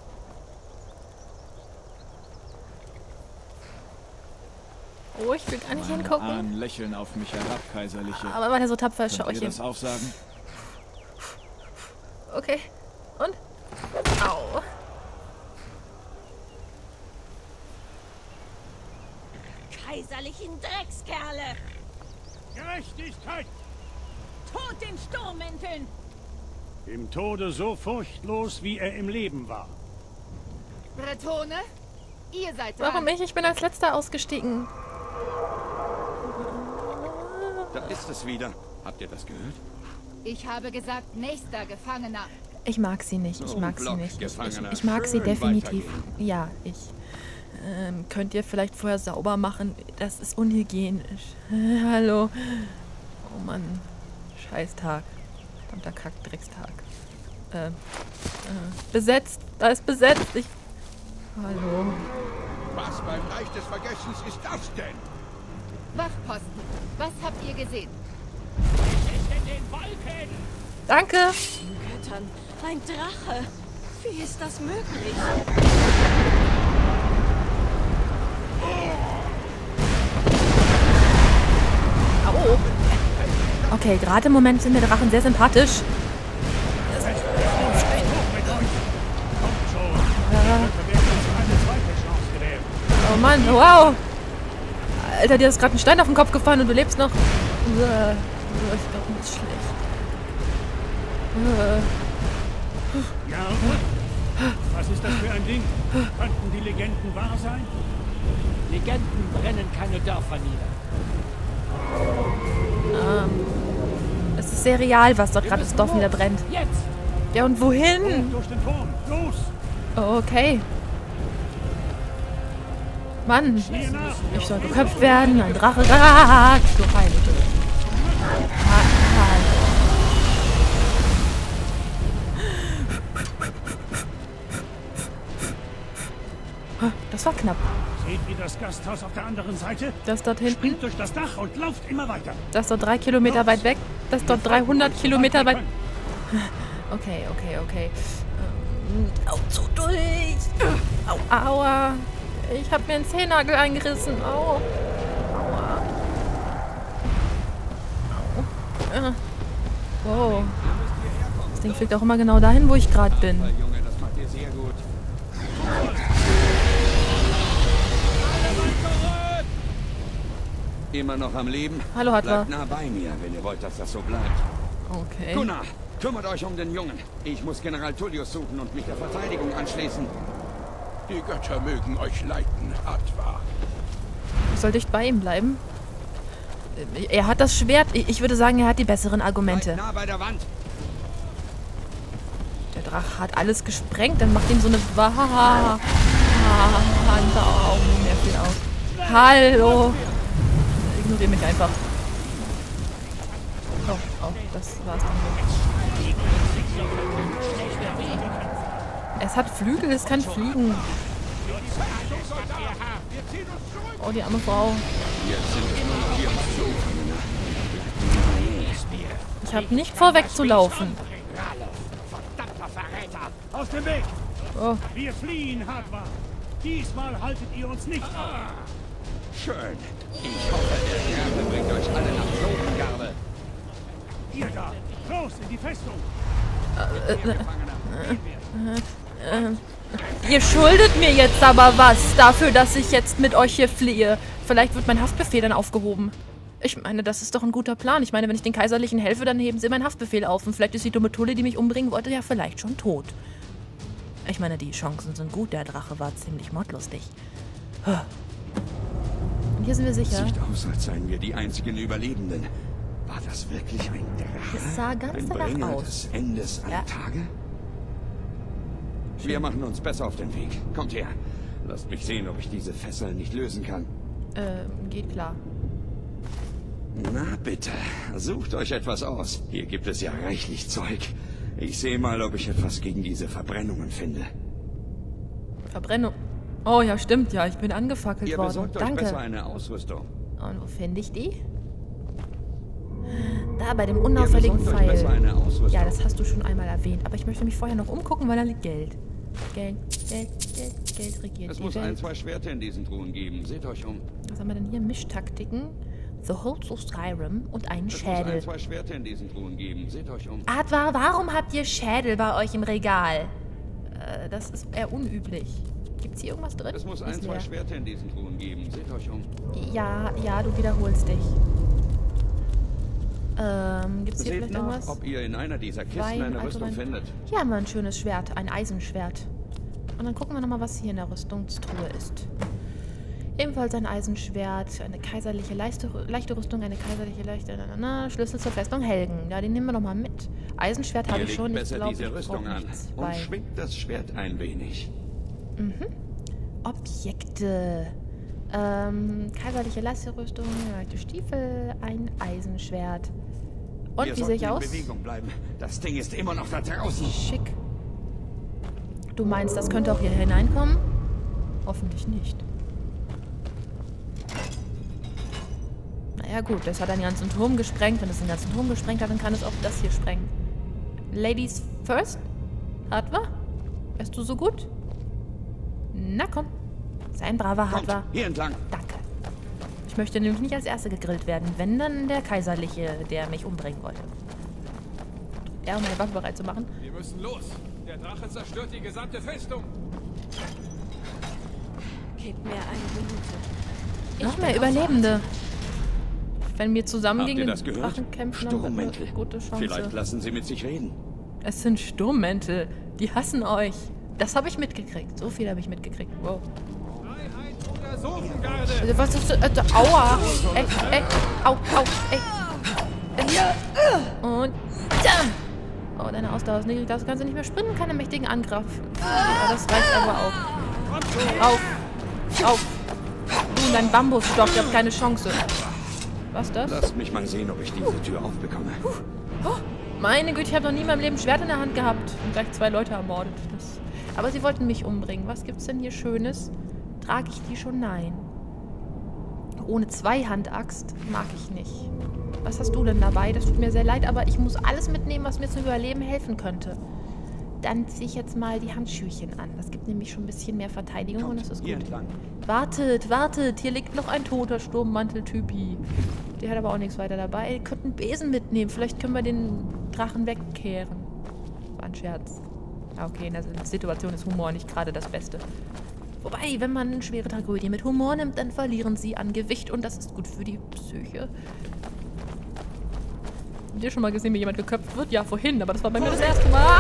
[SPEAKER 2] Oh, ich will gar nicht
[SPEAKER 10] Meine
[SPEAKER 2] hingucken.
[SPEAKER 10] Ahnen lächeln auf mich herab, Kaiserliche.
[SPEAKER 2] Aber weil er so tapfer ist,
[SPEAKER 10] Könnt
[SPEAKER 2] schau ich
[SPEAKER 10] ihr
[SPEAKER 2] hin.
[SPEAKER 10] das aufsagen?
[SPEAKER 2] Okay. Und? Au.
[SPEAKER 9] Kaiserlichen Dreckskerle!
[SPEAKER 3] Gerechtigkeit!
[SPEAKER 7] Tod den Sturmmänteln!
[SPEAKER 3] Im Tode so furchtlos, wie er im Leben war.
[SPEAKER 7] Bretone, Ihr seid dran.
[SPEAKER 1] Warum ich? Ich bin als Letzter ausgestiegen.
[SPEAKER 8] Da ist es wieder. Habt ihr das gehört?
[SPEAKER 7] Ich habe gesagt, nächster Gefangener.
[SPEAKER 1] Ich mag sie nicht. Ich
[SPEAKER 8] So,
[SPEAKER 1] mag sie
[SPEAKER 8] Block,
[SPEAKER 1] nicht. Ich, ich,
[SPEAKER 8] Gefangener.
[SPEAKER 1] ich mag sie
[SPEAKER 8] Schön
[SPEAKER 1] definitiv.
[SPEAKER 8] weitergehen.
[SPEAKER 1] Ja, ich. Ähm, könnt ihr vielleicht vorher sauber machen? Das ist unhygienisch. Äh, hallo. Oh Mann. Scheißtag. Verdammter Kackdreckstag. Äh, äh, besetzt. Da ist besetzt. Ich. Hallo.
[SPEAKER 6] Was beim Reich des Vergessens ist das denn?
[SPEAKER 7] Wachposten, was habt ihr gesehen?
[SPEAKER 5] ist in den Wolken!
[SPEAKER 1] Danke.
[SPEAKER 9] Göttern, ein Drache. Wie ist das möglich?
[SPEAKER 1] Au. Okay, gerade im Moment sind mir Drachen sehr sympathisch. Oh Mann, wow. Alter, dir ist gerade ein Stein auf den Kopf gefallen und du lebst noch. Ich glaube, mir ist schlecht.
[SPEAKER 3] Ja, und? Was ist das für ein Ding? Könnten die Legenden wahr sein?
[SPEAKER 5] Legenden brennen keine Dörfer nieder.
[SPEAKER 1] Ähm, es ist sehr real, was dort gerade das Dorf wieder brennt.
[SPEAKER 5] Jetzt!
[SPEAKER 1] Ja, und wohin?
[SPEAKER 3] Oh, durch den Turm! Los!
[SPEAKER 1] Oh, okay. Mann,
[SPEAKER 3] Hier nach!
[SPEAKER 1] ich soll geköpft werden. Ein Drache. Ah, du Heilige. Ah, ah. Das war knapp.
[SPEAKER 3] Seht ihr das Gasthaus auf der anderen Seite?
[SPEAKER 1] Das dort hinten.
[SPEAKER 3] Springt durch das Dach und lauft immer weiter.
[SPEAKER 1] Das dort drei Kilometer weit weg. Das dort dreihundert Kilometer weit. Okay, okay, okay. Ähm, au, zu durch. Au, aua. Ich habe mir einen Zehennagel eingerissen. Au. Aua. Au. Äh. Wow. Das Ding fliegt auch immer genau dahin, wo ich gerade bin.
[SPEAKER 8] Junge, das macht ihr sehr gut. Immer noch am Leben?
[SPEAKER 1] Hallo, Hatwa.
[SPEAKER 8] Bleibt nah bei mir, wenn ihr wollt, dass das so bleibt.
[SPEAKER 1] Okay.
[SPEAKER 8] Gunnar, kümmert euch um den Jungen. Ich muss General Tullius suchen und mich der Verteidigung anschließen.
[SPEAKER 6] Die Götter mögen euch leiten, Hatwa.
[SPEAKER 1] Ich soll dicht bei ihm bleiben. Er hat das Schwert. Ich würde sagen, er hat die besseren Argumente.
[SPEAKER 8] Bleibt nah bei der Wand.
[SPEAKER 1] Der Drache hat alles gesprengt. Dann macht ihm so eine Waha. Augen mehr viel aus. Hallo. Ignoriere mich einfach. Oh, oh, das war's dann so. Es hat Flügel, es kann fliegen. Oh, die arme Frau. Ich habe nicht vor, wegzulaufen.
[SPEAKER 5] Verdammter Verräter!
[SPEAKER 3] Aus dem Weg!
[SPEAKER 1] Oh.
[SPEAKER 3] Wir fliehen, Hatwa. Diesmal haltet ihr uns nicht auf.
[SPEAKER 8] Schön. Ich hoffe, der Gerbe bringt euch alle nach Totengarbe.
[SPEAKER 3] Ihr da! Los in die Festung!
[SPEAKER 1] Äh, äh, ihr schuldet mir jetzt aber was dafür, dass ich jetzt mit euch hier fliehe. Vielleicht wird mein Haftbefehl dann aufgehoben. Ich meine, das ist doch ein guter Plan. Ich meine, wenn ich den Kaiserlichen helfe, dann heben sie meinen Haftbefehl auf. Und vielleicht ist die dumme Tulle, die mich umbringen wollte, ja vielleicht schon tot. Ich meine, die Chancen sind gut. Der Drache war ziemlich mordlustig. Und hier sind wir sicher.
[SPEAKER 8] Sieht aus, als seien wir die einzigen Überlebenden. War das wirklich ein Drache?
[SPEAKER 1] Es sah ganz
[SPEAKER 8] ein
[SPEAKER 1] danach
[SPEAKER 8] Bringer
[SPEAKER 1] aus.
[SPEAKER 8] des Endes aller
[SPEAKER 1] Ja.
[SPEAKER 8] Tage? Wir machen uns besser auf den Weg. Kommt her. Lasst mich sehen, ob ich diese Fesseln nicht lösen kann.
[SPEAKER 1] Ähm, geht klar.
[SPEAKER 8] Na bitte, sucht euch etwas aus. Hier gibt es ja reichlich Zeug. Ich sehe mal, ob ich etwas gegen diese Verbrennungen finde.
[SPEAKER 1] Verbrennung. Oh ja, stimmt ja. Ich bin angefackelt
[SPEAKER 8] Ihr
[SPEAKER 1] worden.
[SPEAKER 8] besorgt euch
[SPEAKER 1] Danke.
[SPEAKER 8] besser eine Ausrüstung.
[SPEAKER 1] Und wo finde ich die? Da, bei dem unauffälligen
[SPEAKER 8] Ihr besorgt euch besser
[SPEAKER 1] Pfeil.
[SPEAKER 8] eine Ausrüstung.
[SPEAKER 1] Ja, das hast du schon einmal erwähnt. Aber ich möchte mich vorher noch umgucken, weil da liegt Geld. Geld, Geld, Geld, Geld regiert
[SPEAKER 8] Es
[SPEAKER 1] die
[SPEAKER 8] muss
[SPEAKER 1] Welt.
[SPEAKER 8] ein, zwei Schwerter in diesen Truhen geben. Seht euch um.
[SPEAKER 1] Was haben wir denn hier? Mischtaktiken, The Holds of Skyrim und einen
[SPEAKER 8] Es muss
[SPEAKER 1] Schädel.
[SPEAKER 8] ein, zwei Schwerter in diesen Truhen geben. Seht euch um.
[SPEAKER 1] Advar, warum habt ihr Schädel bei euch im Regal? Äh, das ist eher unüblich. Gibt's hier irgendwas drin?
[SPEAKER 8] Es muss
[SPEAKER 1] Ist
[SPEAKER 8] ein, zwei
[SPEAKER 1] leer.
[SPEAKER 8] Schwerter in diesen Truhen geben. Seht euch um.
[SPEAKER 1] Ja, ja, du wiederholst dich. Ähm, gibt's hier
[SPEAKER 8] Seht
[SPEAKER 1] vielleicht
[SPEAKER 8] nach,
[SPEAKER 1] irgendwas?
[SPEAKER 8] ob ihr in einer dieser Kisten
[SPEAKER 1] Wein,
[SPEAKER 8] eine
[SPEAKER 1] Alkohol.
[SPEAKER 8] Rüstung findet.
[SPEAKER 1] Hier haben wir ein schönes Schwert, ein Eisenschwert.
[SPEAKER 2] Und dann gucken wir nochmal, was hier in der Rüstungstruhe ist. Ebenfalls ein Eisenschwert, eine kaiserliche leichte, leichte Rüstung, eine kaiserliche leichte... Na, na, na, Schlüssel zur Festung Helgen. Ja, den nehmen wir doch mal mit. Eisenschwert habe ich schon. Ich
[SPEAKER 8] besser
[SPEAKER 2] glaube,
[SPEAKER 8] diese
[SPEAKER 2] ich
[SPEAKER 8] Rüstung an und
[SPEAKER 2] bei.
[SPEAKER 8] schwingt das Schwert ein wenig.
[SPEAKER 2] Mhm. Objekte. Ähm, kaiserliche Leisterrüstung, leichte Stiefel, ein Eisenschwert. Und
[SPEAKER 8] Wir
[SPEAKER 2] wie sehe ich
[SPEAKER 8] in
[SPEAKER 2] aus?
[SPEAKER 8] Bewegung bleiben. Das Ding ist immer noch da draußen.
[SPEAKER 2] Schick. Du meinst, das könnte auch hier hineinkommen? Hoffentlich nicht. Naja gut, das hat einen ganzen Turm gesprengt. Wenn es den ganzen Turm gesprengt hat, dann kann es auch das hier sprengen. Ladies first? Hadwa? Wärst du so gut? Na komm. Sei ein braver
[SPEAKER 8] Kommt,
[SPEAKER 2] Hadwa.
[SPEAKER 8] hier entlang.
[SPEAKER 2] Danke. Ich möchte nämlich nicht als Erste gegrillt werden, wenn dann der Kaiserliche, der mich umbringen wollte. Er, um meine Waffe bereit zu machen.
[SPEAKER 10] Wir müssen los. Der Drache zerstört die gesamte Festung.
[SPEAKER 9] Gib mir eine Minute.
[SPEAKER 2] Noch mehr Überlebende. Wenn wir zusammen
[SPEAKER 8] Habt
[SPEAKER 2] gegen
[SPEAKER 8] ihr
[SPEAKER 2] den
[SPEAKER 8] das gehört?
[SPEAKER 2] Drachen kämpfen, haben wir
[SPEAKER 8] Sturmmäntel.
[SPEAKER 2] eine gute Chance.
[SPEAKER 8] Vielleicht lassen sie mit sich reden.
[SPEAKER 2] Es sind Sturmmäntel. Die hassen euch. Das habe ich mitgekriegt. So viel habe ich mitgekriegt. Wow.
[SPEAKER 10] Freiheit oder Soßengarde.
[SPEAKER 2] Also, was ist das? Äh, aua. Ey, ey. Au, au, ey. Und dann. Oh, deine Ausdauer ist niedrig. Das kannst du nicht mehr sprinten. Keine mächtigen Angriff. Ja, das reicht aber auch. Auf. Auf. Du und dein Bambusstock. Ihr habt keine Chance. Was das?
[SPEAKER 8] Lasst mich mal sehen, ob ich diese Tür aufbekomme.
[SPEAKER 2] Oh, meine Güte, ich habe noch nie in meinem Leben ein Schwert in der Hand gehabt und gleich zwei Leute ermordet. Das, aber sie wollten mich umbringen. Was gibt's denn hier Schönes? Trage ich die schon? Nein. Ohne Zweihandaxt mag ich nicht. Was hast du denn dabei? Das tut mir sehr leid, aber ich muss alles mitnehmen, was mir zum Überleben helfen könnte. Dann ziehe ich jetzt mal die Handschüchen an. Das gibt nämlich schon ein bisschen mehr Verteidigung und das ist gut. Wartet, wartet, hier liegt noch ein toter Sturmmantel-Typi. Der hat aber auch nichts weiter dabei. Ihr könnt einen Besen mitnehmen. Vielleicht können wir den Drachen wegkehren. War ein Scherz. Okay, in der Situation ist Humor nicht gerade das Beste. Wobei, wenn man eine schwere Tragödie mit Humor nimmt, dann verlieren sie an Gewicht und das ist gut für die Psyche. Habt ihr schon mal gesehen, wie jemand geköpft wird? Ja, vorhin, aber das war bei mir das erste Mal.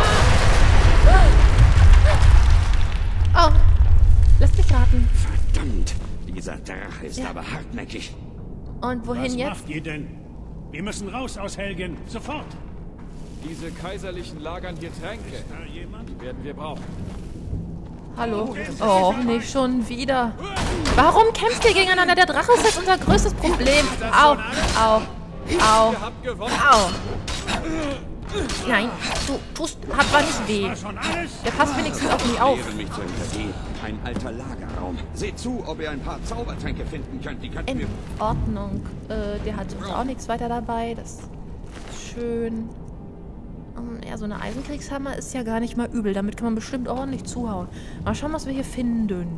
[SPEAKER 2] Oh, lasst mich raten.
[SPEAKER 8] Verdammt, dieser Drache ist
[SPEAKER 2] Ja.
[SPEAKER 8] aber hartnäckig.
[SPEAKER 2] Und wohin
[SPEAKER 3] Was
[SPEAKER 2] jetzt?
[SPEAKER 3] macht ihr denn? Wir müssen raus aus Helgen. Sofort.
[SPEAKER 10] Diese Kaiserlichen lagern hier Tränke.
[SPEAKER 3] Da jemand?
[SPEAKER 10] Die werden wir brauchen.
[SPEAKER 2] Hallo? Oh, nicht schon wieder. Warum kämpft ihr gegeneinander? Der Drache ist jetzt unser größtes Problem. Au, au, au,
[SPEAKER 10] Ihr habt gewonnen.
[SPEAKER 2] au. Nein, du tust, hat war nicht weh.
[SPEAKER 3] War schon alles?
[SPEAKER 2] Der passt wenigstens auf mich auf.
[SPEAKER 8] Lehren mich zu hintergehen. Ein alter Lagerraum. Seht zu, ob ihr ein paar Zaubertränke finden könnt. Die könnten
[SPEAKER 2] In
[SPEAKER 8] wir...
[SPEAKER 2] Ordnung. Äh, der hat sonst auch nichts weiter dabei. Das ist schön. Um, ja, so eine Eisenkriegshammer ist ja gar nicht mal übel. Damit kann man bestimmt ordentlich zuhauen. Mal schauen, was wir hier finden.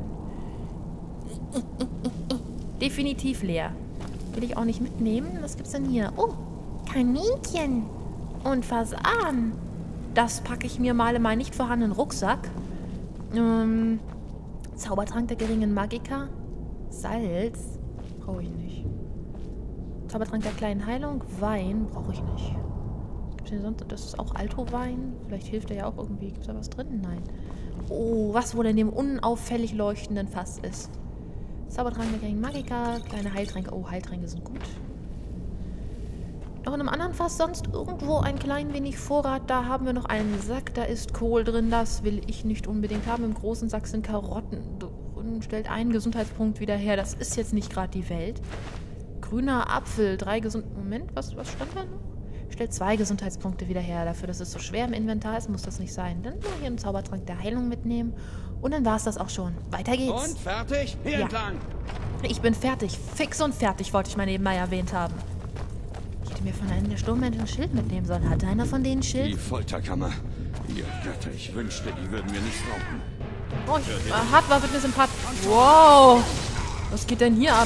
[SPEAKER 2] Definitiv leer. Will ich auch nicht mitnehmen. Was gibt's denn hier? Oh, Kaninchen und Fasan. Das packe ich mir mal in meinen nicht vorhandenen Rucksack. Ähm, Zaubertrank der geringen Magika. Salz. Brauche ich nicht. Zaubertrank der kleinen Heilung. Wein. Brauche ich nicht. Gibt's denn sonst? Das ist auch Alto-Wein. Vielleicht hilft der ja auch irgendwie. Gibt es da was drin? Nein. Oh, was wohl in dem unauffällig leuchtenden Fass ist. Zaubertrank der geringen Magika. Kleine Heiltränke. Oh, Heiltränke sind gut. Noch in einem anderen Fass sonst irgendwo ein klein wenig Vorrat. Da haben wir noch einen Sack. Da ist Kohl drin. Das will ich nicht unbedingt haben. Im großen Sack sind Karotten drin. Stellt einen Gesundheitspunkt wieder her. Das ist jetzt nicht gerade die Welt. Grüner Apfel. Drei Gesund... Moment, was, was stand da noch? Stellt zwei Gesundheitspunkte wieder her. Dafür, dass es so schwer im Inventar ist, muss das nicht sein. Dann nur hier einen Zaubertrank der Heilung mitnehmen. Und dann war es das auch schon. Weiter geht's.
[SPEAKER 8] Und fertig? Hier
[SPEAKER 2] Ja.
[SPEAKER 8] entlang.
[SPEAKER 2] Ich bin fertig. Fix und fertig, wollte ich mal nebenbei erwähnt haben. Ich hätte mir von einem der Sturmmäntel ein Schild mitnehmen sollen. Hatte einer von denen ein
[SPEAKER 8] Die
[SPEAKER 2] Schild?
[SPEAKER 8] Folterkammer. Ihr Götter, ich wünschte, die würden wir nicht brauchen.
[SPEAKER 2] Oh, ich, äh, Hardware wird mir sympathisch. Wow. Was geht denn hier ab?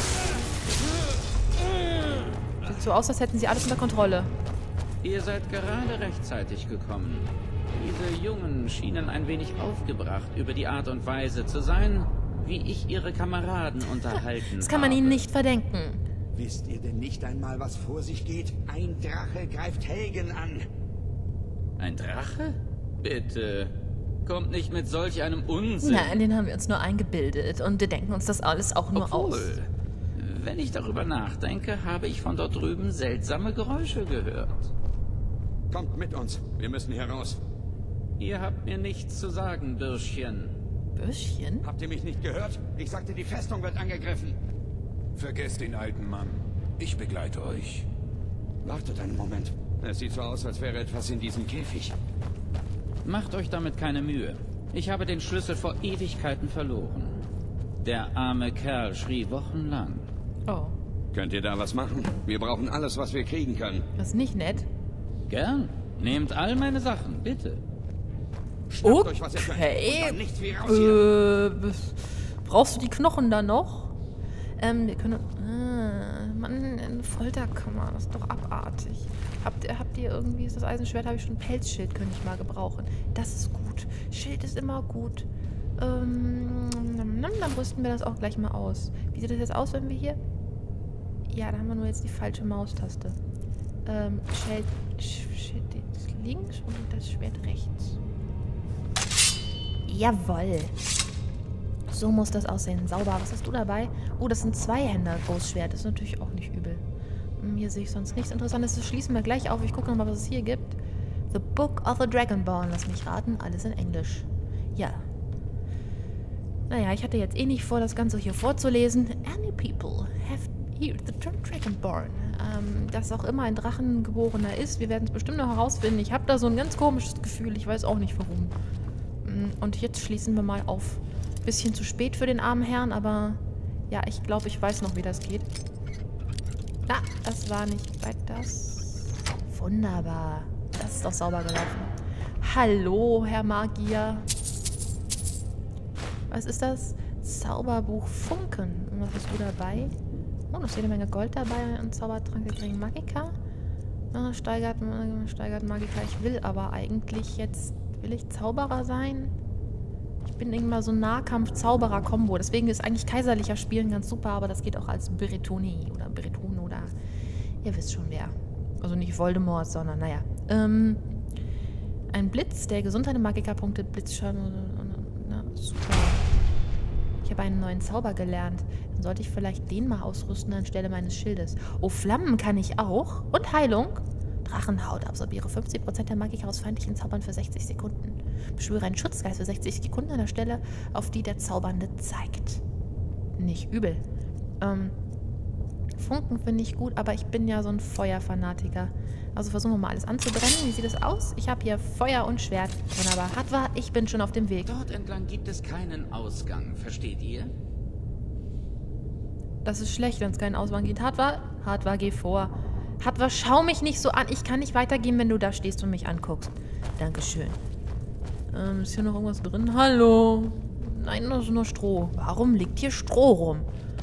[SPEAKER 2] Sieht so aus, als hätten sie alles unter Kontrolle.
[SPEAKER 11] Ihr seid gerade rechtzeitig gekommen. Diese Jungen schienen ein wenig aufgebracht über die Art und Weise zu sein, wie ich ihre Kameraden unterhalten
[SPEAKER 2] Das kann man
[SPEAKER 11] habe.
[SPEAKER 2] ihnen nicht verdenken.
[SPEAKER 6] Wisst ihr denn nicht einmal, was vor sich geht? Ein Drache greift Helgen an.
[SPEAKER 11] Ein Drache? Bitte. Kommt nicht mit solch einem Unsinn.
[SPEAKER 1] Nein, den haben wir uns nur eingebildet und wir denken uns das alles auch nur
[SPEAKER 11] Obwohl,
[SPEAKER 1] aus.
[SPEAKER 11] Wenn ich darüber nachdenke, habe ich von dort drüben seltsame Geräusche gehört.
[SPEAKER 8] Kommt mit uns. Wir müssen hier raus.
[SPEAKER 11] Ihr habt mir nichts zu sagen, Bürschchen.
[SPEAKER 1] Bürschchen?
[SPEAKER 8] Habt ihr mich nicht gehört? Ich sagte, die Festung wird angegriffen.
[SPEAKER 12] Vergesst den alten Mann. Ich begleite euch.
[SPEAKER 8] Wartet einen Moment. Es sieht so aus, als wäre etwas in diesem Käfig.
[SPEAKER 11] Macht euch damit keine Mühe. Ich habe den Schlüssel vor Ewigkeiten verloren. Der arme Kerl schrie wochenlang.
[SPEAKER 1] Oh.
[SPEAKER 8] Könnt ihr da was machen? Wir brauchen alles, was wir kriegen können.
[SPEAKER 1] Das ist nicht nett.
[SPEAKER 11] Gern. Nehmt all meine Sachen, bitte.
[SPEAKER 8] Schnappt euch, was ihr könnt.
[SPEAKER 1] Okay.
[SPEAKER 8] Und dann nichts wie raus hier.
[SPEAKER 1] Äh, brauchst du die Knochen da noch? Ähm, wir können... Ah, Mann, eine Folterkammer. Das ist doch abartig. Habt ihr, habt ihr irgendwie... Ist das Eisenschwert? Habe ich schon ein Pelzschild, könnte ich mal gebrauchen. Das ist gut. Schild ist immer gut. Ähm, dann rüsten wir das auch gleich mal aus. Wie sieht das jetzt aus, wenn wir hier... Ja, da haben wir nur jetzt die falsche Maustaste. Ähm, Schild... Schild links und das Schwert rechts. Jawoll. So muss das aussehen. Sauber. Was hast du dabei? Oh, das sind Zweihänder-Großschwert. Das ist natürlich auch nicht übel. Hm, hier sehe ich sonst nichts Interessantes. Das schließen wir gleich auf. Ich gucke nochmal, was es hier gibt. The Book of the Dragonborn. Lass mich raten. Alles in Englisch. Ja. Naja, ich hatte jetzt eh nicht vor, das Ganze hier vorzulesen. Any people have here the term Dragonborn. Ähm, dass auch immer ein Drachengeborener ist. Wir werden es bestimmt noch herausfinden. Ich habe da so ein ganz komisches Gefühl. Ich weiß auch nicht warum. Und jetzt schließen wir mal auf. Bisschen zu spät für den armen Herrn, aber ja, ich glaube, ich weiß noch, wie das geht. Ah, das war nicht weit das. Wunderbar. Das ist doch sauber gelaufen. Hallo, Herr Magier. Was ist das? Zauberbuch Funken. Und was hast du dabei? Oh, da ist jede Menge Gold dabei und Zaubertrank der geringen Magika. Ah, steigert, steigert Magika. Ich will aber eigentlich jetzt... Will ich Zauberer sein? Ich bin irgendwann so ein Nahkampf-Zauberer-Kombo. Deswegen ist eigentlich kaiserlicher Spielen ganz super, aber das geht auch als Bretoni oder Breton oder... Ihr wisst schon wer. Also nicht Voldemort, sondern naja. Ähm, ein Blitz, der Gesundheit und Magika-Punkte Blitzschaden... Na, super. Ich habe einen neuen Zauber gelernt. Dann sollte ich vielleicht den mal ausrüsten anstelle meines Schildes. Oh, Flammen kann ich auch. Und Heilung. Drachenhaut. Absorbiere fünfzig Prozent der Magik aus feindlichen Zaubern für sechzig Sekunden. Beschwöre einen Schutzgeist für sechzig Sekunden an der Stelle, auf die der Zaubernde zeigt. Nicht übel. Ähm, Funken finde ich gut, aber ich bin ja so ein Feuerfanatiker. Also versuchen wir mal alles anzubrennen. Wie sieht es aus? Ich habe hier Feuer und Schwert. Wunderbar. Hatwa, ich bin schon auf dem Weg.
[SPEAKER 11] Dort entlang gibt es keinen Ausgang. Versteht ihr?
[SPEAKER 1] Das ist schlecht, wenn es keinen Ausgang gibt. Hatwa, Hatwa, geh vor. Hatwa, schau mich nicht so an. Ich kann nicht weitergehen, wenn du da stehst und mich anguckst. Dankeschön. Ähm, ist hier noch irgendwas drin? Hallo? Nein, das ist nur Stroh. Warum liegt hier Stroh rum?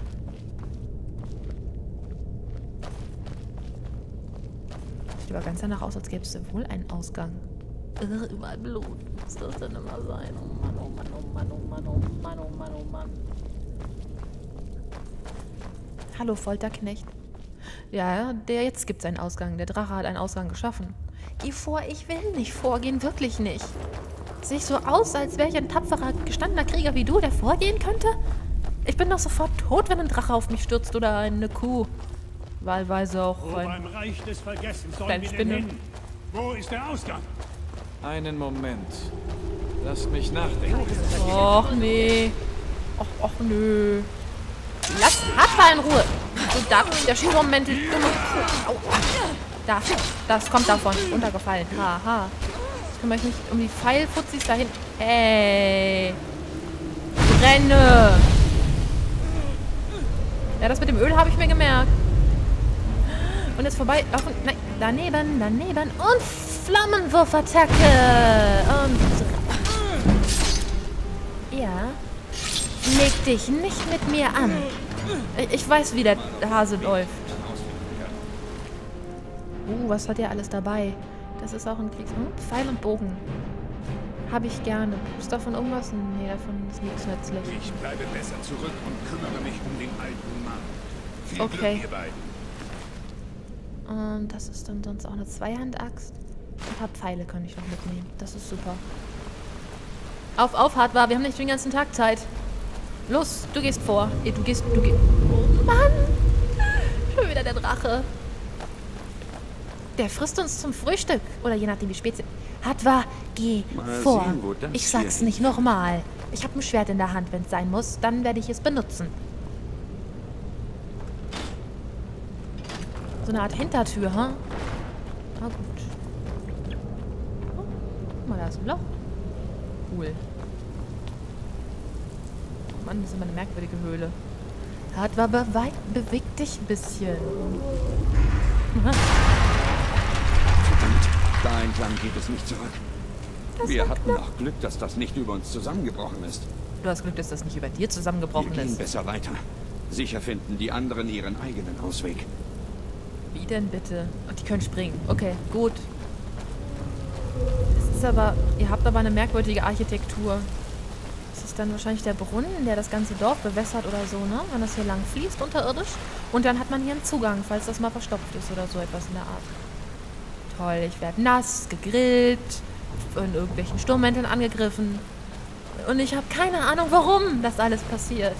[SPEAKER 1] Sieht aber ganz danach aus, als gäbe es wohl einen Ausgang. Irr, überall Blut. Was soll das denn immer sein? Oh Mann, oh Mann, oh Mann, oh Mann, oh Mann, oh Mann, oh Mann. Hallo, Folterknecht. Ja, der jetzt gibt es einen Ausgang. Der Drache hat einen Ausgang geschaffen. Geh vor, ich will nicht vorgehen, wirklich nicht. Sehe ich so aus, als wäre ich ein tapferer, gestandener Krieger wie du, der vorgehen könnte? Ich bin doch sofort tot, wenn ein Drache auf mich stürzt oder eine Kuh. Wahlweise auch
[SPEAKER 3] Wo
[SPEAKER 1] ein...
[SPEAKER 3] beim Reich des Vergessens sollen wir denn hin? Wo ist der Ausgang?
[SPEAKER 10] Einen Moment. Lasst mich nachdenken.
[SPEAKER 1] Och, nee. Och, och, nö. Lass Hatwa in Ruhe. So, da, der Sturmmäntel. Au. Da, das kommt davon. Runtergefallen. Haha. Jetzt kümmere ich mich um die Pfeilfutzis dahin. Hey. Brenne. Ja, das mit dem Öl habe ich mir gemerkt. Und jetzt vorbei. Auf, nein, daneben, daneben. Und Flammenwurfattacke. Und... Ja. Leg dich nicht mit mir an. Ich weiß, wie der Hase läuft. Uh, was hat der alles dabei? Das ist auch ein Kriegs... Hm? Pfeil und Bogen. Habe ich gerne. Ist davon irgendwas? Nee, davon ist nichts nützlich.
[SPEAKER 12] Ich bleibe besser zurück und kümmere mich um den alten Mann. Viel
[SPEAKER 1] okay.
[SPEAKER 12] Glück, ihr beiden.
[SPEAKER 1] Und das ist dann sonst auch eine Zweihandaxt. Ein paar Pfeile kann ich noch mitnehmen. Das ist super.
[SPEAKER 2] Auf, auf, Hardwar, wir haben nicht den ganzen Tag Zeit. Los, du gehst vor. Du gehst, du gehst... Oh Mann! Schon wieder der Drache. Der frisst uns zum Frühstück. Oder je nachdem, wie spät sie... Hardwar, geh
[SPEAKER 8] Mal
[SPEAKER 2] vor.
[SPEAKER 8] sehen, wo das
[SPEAKER 2] Ich sag's
[SPEAKER 8] hier
[SPEAKER 2] nicht nochmal. Ich habe ein Schwert in der Hand, wenn es sein muss. Dann werde ich es benutzen. So eine Art Hintertür, ha? Huh? Na gut. Oh, guck mal, da ist ein Loch. Cool. Mann, das ist immer eine merkwürdige Höhle. Hardwar, beweg, beweg dich ein bisschen.
[SPEAKER 8] Da entlang geht es nicht zurück.
[SPEAKER 2] Das
[SPEAKER 8] Wir hatten noch Glück, dass das nicht über uns zusammengebrochen ist.
[SPEAKER 2] Du hast Glück, dass das nicht über dir zusammengebrochen
[SPEAKER 8] Wir gehen
[SPEAKER 2] ist.
[SPEAKER 8] besser weiter. Sicher finden die anderen ihren eigenen Ausweg.
[SPEAKER 2] Wie denn bitte? Und die können springen. Okay, gut. Es ist aber... Ihr habt aber eine merkwürdige Architektur. Das ist dann wahrscheinlich der Brunnen, der das ganze Dorf bewässert oder so, ne? Wenn das hier lang fließt, unterirdisch. Und dann hat man hier einen Zugang, falls das mal verstopft ist oder so etwas in der Art. Toll, ich werde nass, gegrillt, von irgendwelchen Sturmmänteln angegriffen. Und ich habe keine Ahnung, warum das alles passiert.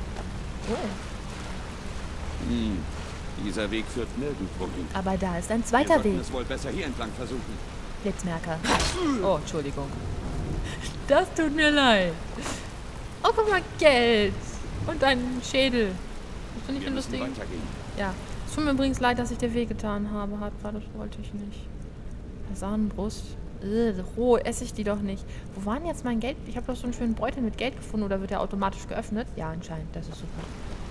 [SPEAKER 2] Oh.
[SPEAKER 8] Hm. Dieser Weg führt nirgendwo hin.
[SPEAKER 2] Aber da ist ein
[SPEAKER 8] Wir
[SPEAKER 2] zweiter
[SPEAKER 8] sollten
[SPEAKER 2] Weg.
[SPEAKER 8] es wohl besser hier entlang versuchen.
[SPEAKER 2] Blitzmerker. Oh, Entschuldigung. Das tut mir leid. Oh, guck mal, Geld. Und ein Schädel. Das finde ich
[SPEAKER 8] Wir müssen
[SPEAKER 2] lustig.
[SPEAKER 8] weitergehen.
[SPEAKER 2] Ja. Es tut mir übrigens leid, dass ich dir wehgetan habe, Hardwar. Das wollte ich nicht. Fasanenbrust. Äh, roh esse ich die doch nicht. Wo war denn jetzt mein Geld? Ich habe doch so einen schönen Beutel mit Geld gefunden. Oder wird der automatisch geöffnet? Ja, anscheinend. Das ist super.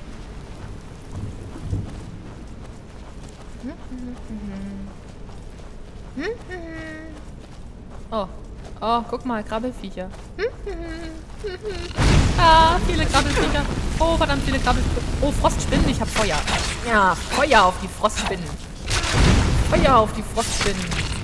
[SPEAKER 2] Oh. Oh, guck mal, Krabbelfiecher. Ah, viele Krabbelfiecher. Oh, verdammt viele Krabbelfiecher. Oh, Frostspinnen, ich hab Feuer. Ja, Feuer auf die Frostspinnen. Feuer auf die Frostspinnen.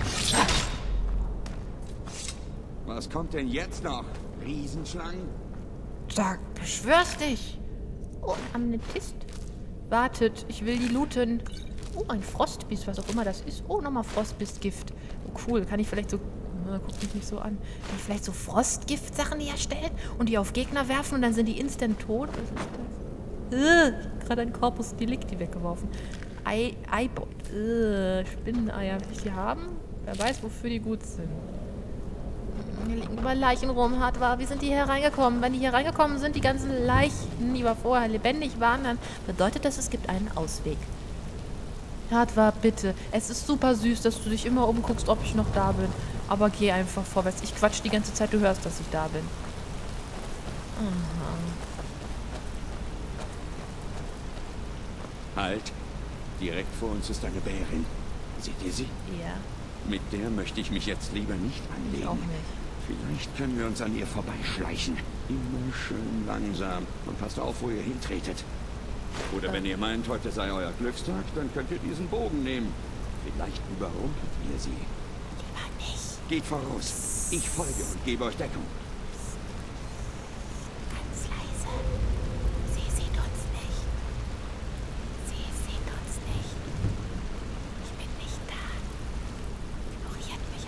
[SPEAKER 8] Was kommt denn jetzt noch? Riesenschlangen?
[SPEAKER 2] Sag, beschwörst dich. Oh, Amethyst. Wartet, ich will die looten. Oh, ein Frostbiss, was auch immer das ist. Oh, nochmal Frostbissgift. Oh, cool. Kann ich vielleicht so... Na, guck mich nicht so an. Kann ich vielleicht so Frostgift-Sachen herstellen und die auf Gegner werfen und dann sind die instant tot? Was ist das? Äh, gerade ein Corpus Delicti weggeworfen. Ei... Eibo... Äh, Spinneneier. Will ich die haben? Wer weiß, wofür die gut sind. Hier liegen überall Leichen rum, Hardwar. Wie sind die hier reingekommen? Wenn die hier reingekommen sind, die ganzen Leichen, die wir vorher lebendig waren, dann bedeutet das, es gibt einen Ausweg. Hardwar, bitte. Es ist super süß, dass du dich immer umguckst, ob ich noch da bin. Aber geh einfach vorwärts. Ich quatsch die ganze Zeit, du hörst, dass ich da bin. Aha.
[SPEAKER 8] Halt. Direkt vor uns ist eine Bärin. Seht ihr sie?
[SPEAKER 2] Ja.
[SPEAKER 8] Mit der möchte ich mich jetzt lieber nicht anlegen.
[SPEAKER 2] Ich auch nicht.
[SPEAKER 8] Vielleicht können wir uns an ihr vorbeischleichen. Immer schön langsam. Und passt auf, wo ihr hintretet. Oder äh. wenn ihr meint, heute sei euer Glückstag, dann könnt ihr diesen Bogen nehmen. Vielleicht überrumpelt ihr sie.
[SPEAKER 2] Lieber nicht.
[SPEAKER 8] Geht voraus. Ich folge und gebe euch Deckung.
[SPEAKER 1] Ganz leise. Sie sieht uns nicht. Sie sieht uns nicht. Ich bin nicht da. Ignoriert mich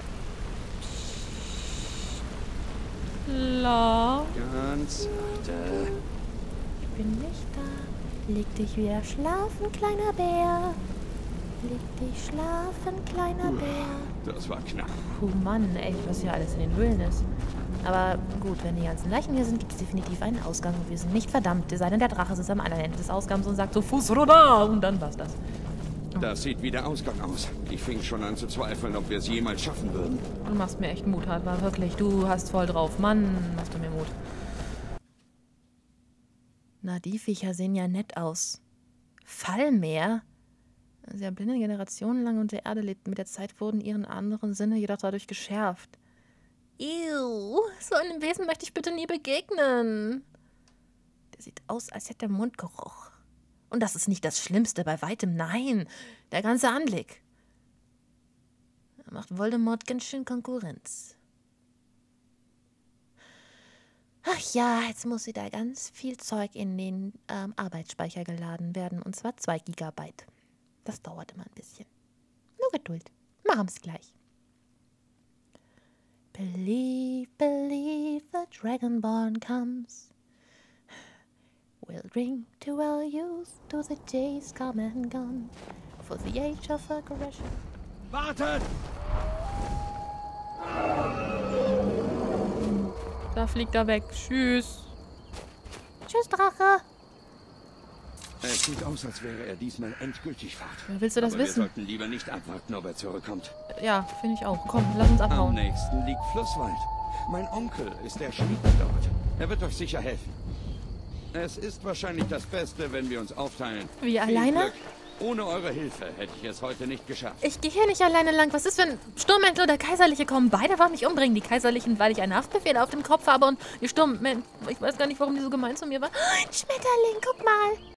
[SPEAKER 1] einfach.
[SPEAKER 2] La.
[SPEAKER 8] Ganz sachte.
[SPEAKER 1] Ich bin nicht da. Leg dich wieder schlafen, kleiner Bär. Leg dich schlafen, kleiner Bär.
[SPEAKER 8] Das war knapp.
[SPEAKER 2] Puh, Mann, echt, was hier alles in den Höhlen ist. Aber gut, wenn die ganzen Leichen hier sind, gibt es definitiv einen Ausgang. Und wir sind nicht verdammt, es sei denn, der Drache sitzt am anderen Ende des Ausgangs und sagt so, Fuß runter, und dann war's das.
[SPEAKER 8] Das sieht wie der Ausgang aus. Ich fing schon an zu zweifeln, ob wir es jemals schaffen würden.
[SPEAKER 2] Du machst mir echt Mut, Hardwar, wirklich. Du hast voll drauf. Mann, machst du mir Mut. Na, die Viecher sehen ja nett aus. Fallmeer? Sie haben blinde Generationen lang unter der Erde lebten. Mit der Zeit wurden ihren anderen Sinne jedoch dadurch geschärft. Ew, so einem Wesen möchte ich bitte nie begegnen. Der sieht aus, als hätte er Mundgeruch. Und das ist nicht das Schlimmste, bei weitem, nein. Der ganze Anblick. Er macht Voldemort ganz schön Konkurrenz. Ach ja, jetzt muss wieder ganz viel Zeug in den ähm, Arbeitsspeicher geladen werden. Und zwar zwei Gigabyte. Das dauert immer ein bisschen. Nur Geduld. Machen wir es gleich.
[SPEAKER 1] Believe, believe the Dragonborn comes. We'll drink to our youth, to the days come and gone, for the age of aggression.
[SPEAKER 8] Wartet!
[SPEAKER 2] Da fliegt er weg. Tschüss.
[SPEAKER 1] Tschüss, Drache.
[SPEAKER 8] Es sieht aus, als wäre er diesmal endgültig fort.
[SPEAKER 2] Ja, willst du das
[SPEAKER 8] Aber
[SPEAKER 2] wissen?
[SPEAKER 8] Wir sollten lieber nicht abwarten, ob er zurückkommt.
[SPEAKER 2] Ja, finde ich auch. Komm, lass uns
[SPEAKER 8] Am
[SPEAKER 2] abhauen.
[SPEAKER 8] nächsten liegt Flusswald. Mein Onkel ist der Schmied dort. Er wird euch sicher helfen. Es ist wahrscheinlich das Beste, wenn wir uns aufteilen.
[SPEAKER 2] Wie,
[SPEAKER 8] Viel
[SPEAKER 2] alleine?
[SPEAKER 8] Glück. Ohne eure Hilfe hätte ich es heute nicht geschafft.
[SPEAKER 2] Ich gehe hier nicht alleine lang. Was ist, wenn Sturmmäntel oder Kaiserliche kommen? Beide wollen mich umbringen. Die Kaiserlichen, weil ich einen Haftbefehl auf dem Kopf habe und die Sturmmäntel, ich weiß gar nicht, warum die so gemein zu mir waren. Schmetterling, guck mal.